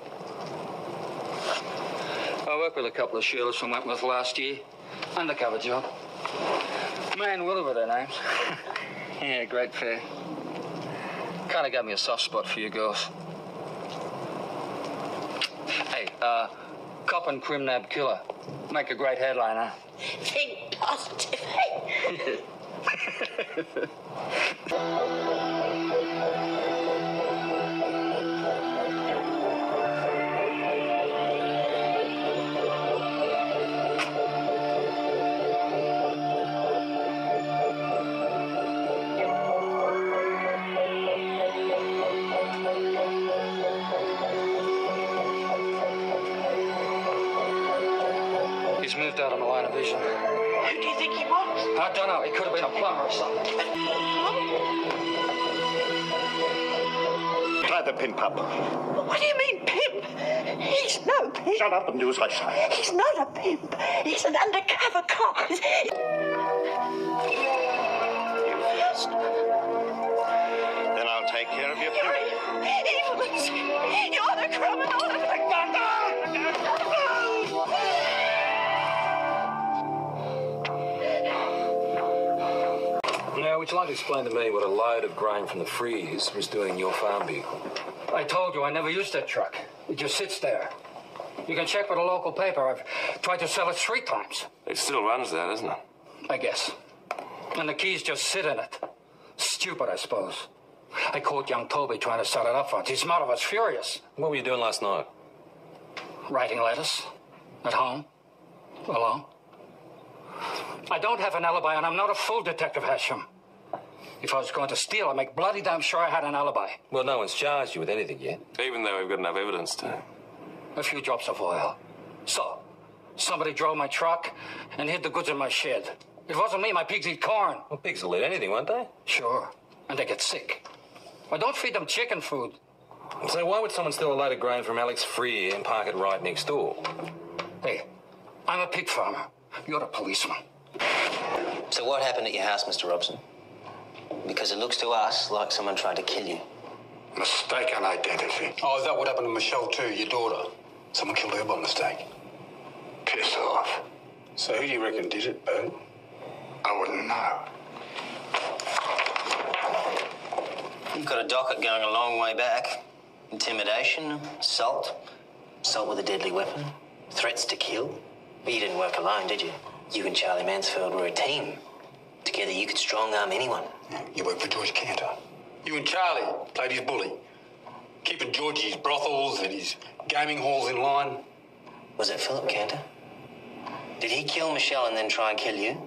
I worked with a couple of Sheilas from Wentworth last year. Undercover job. May and Willie were their names. Yeah, great pair. Kind of got me a soft spot for you girls. Hey, uh, cop and crim nab killer. Make a great headline, huh?
Think positive, hey?
He's moved out of my line of vision.
Who do you think he was?
I don't know. He could have been a plumber or something.
Try the pimp up.
What do you mean, pimp? He's no pimp.
Shut up and do as I say.
He's not a pimp. He's an undercover cop.
You first. Then I'll take care of your pimp.
Evilness. You're the criminal.
Now, would you like to explain to me what a load of grain from the freeze was doing in your farm vehicle? I told you I never used that truck. It just sits there. You can check with a local paper. I've tried to sell it three times.
It still runs there, doesn't it?
I guess. And the keys just sit in it. Stupid, I suppose. I caught young Toby trying to set it up once. His mother was furious.
What were you doing last night?
Writing letters. At home. Alone. I don't have an alibi, and I'm not a fool, Detective Hashem. If I was going to steal, I'd make bloody damn sure I had an alibi.
Well, no one's charged you with anything yet. Even though we've got enough evidence to.
A few drops of oil. So, somebody drove my truck and hid the goods in my shed. It wasn't me. My pigs eat corn.
Well, pigs will eat anything, won't they?
Sure. And they get sick. I don't feed them chicken food.
So why would someone steal a load of grain from Alex Freer and park it right next door?
Hey, I'm a pig farmer. You're a policeman.
So what happened at your house, Mister Robson? Because it looks to us like someone tried to kill you.
Mistaken identity. Oh, is that what happened to Michelle too, your daughter? Someone killed her by mistake. Piss off. So who do you reckon did it, Boo? I wouldn't know.
You've got a docket going a long way back. Intimidation, assault, assault with a deadly weapon, threats to kill. But you didn't work alone, did you? You and Charlie Mansfield were a team. Together you could strong-arm anyone.
Yeah, you worked for George Cantor. You and Charlie played his bully, keeping Georgie's brothels and his gaming halls in line.
Was it Philip Cantor? Did he kill Michelle and then try and kill you?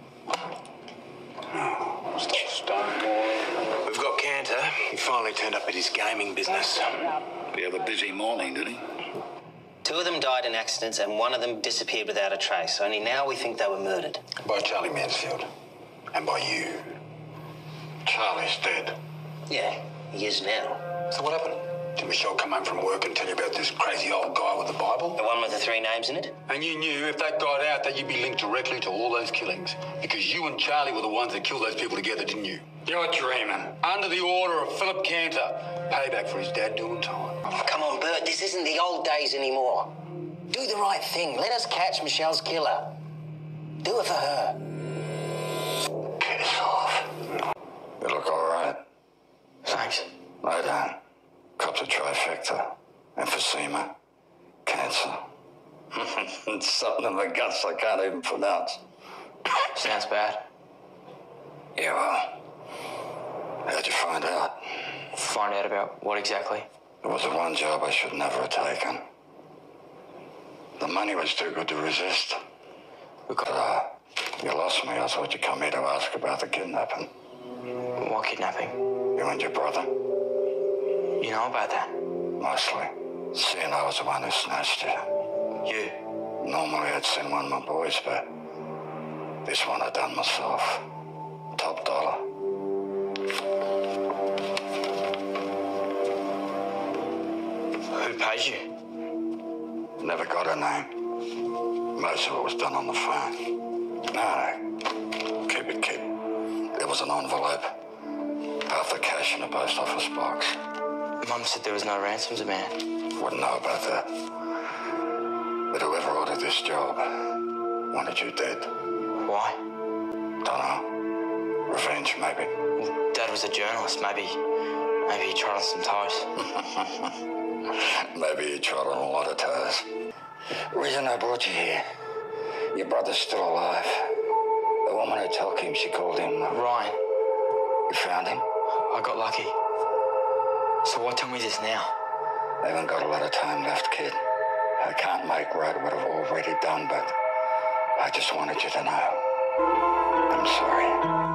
Oh, stop stonewalling. We've got Cantor. He finally turned up at his gaming business.
He had a busy morning, did he?
Two of them died in accidents and one of them disappeared without a trace. Only now we think they were murdered.
By Charlie Mansfield. And by you. Charlie's dead.
Yeah, he is now.
So what happened? Did Michelle come home from work and tell you about this crazy old guy with the Bible?
The one with the three names in it?
And you knew if that got out that you'd be linked directly to all those killings. Because you and Charlie were the ones that killed those people together, didn't you? You're dreaming. Under the order of Philip Cantor. Payback for his dad doing time.
Oh, come on, Bert. This isn't the old days anymore. Do the right thing. Let us catch Michelle's killer. Do it for her.
Piss off. You look all right.
Thanks.
Lie down. Cops a trifecta. Emphysema. Cancer. And something in the guts I can't even pronounce.
Sounds bad.
Yeah, well. How'd you find out?
Find out about what exactly?
It was the one job I should never have taken. The money was too good to resist. But, uh, you lost me. I thought you'd come here to ask about the kidnapping.
What kidnapping?
You and your brother.
You know about that?
Mostly. Seeing I was the one who snatched you.
You?
Normally I'd send one of my boys, but this one I done myself. Top dollar.
Who paid you?
Never got her name. Most of it was done on the phone. No, keep it, kid. There was an envelope. Half the cash in a post office box.
Mum said there was no ransom demand.
Wouldn't know about that. But whoever ordered this job wanted you dead.
Why?
Dunno. Revenge, maybe.
Well, Dad was a journalist. Maybe, maybe he trod on some toes.
Maybe he trod on a lot of toes. Reason I brought you here. Your brother's still alive. The woman who told him, she called him...
Ryan.
You found him?
I got lucky. So what time is this now?
They haven't got a lot of time left, kid. I can't make right what I've already done, but I just wanted you to know. I'm sorry.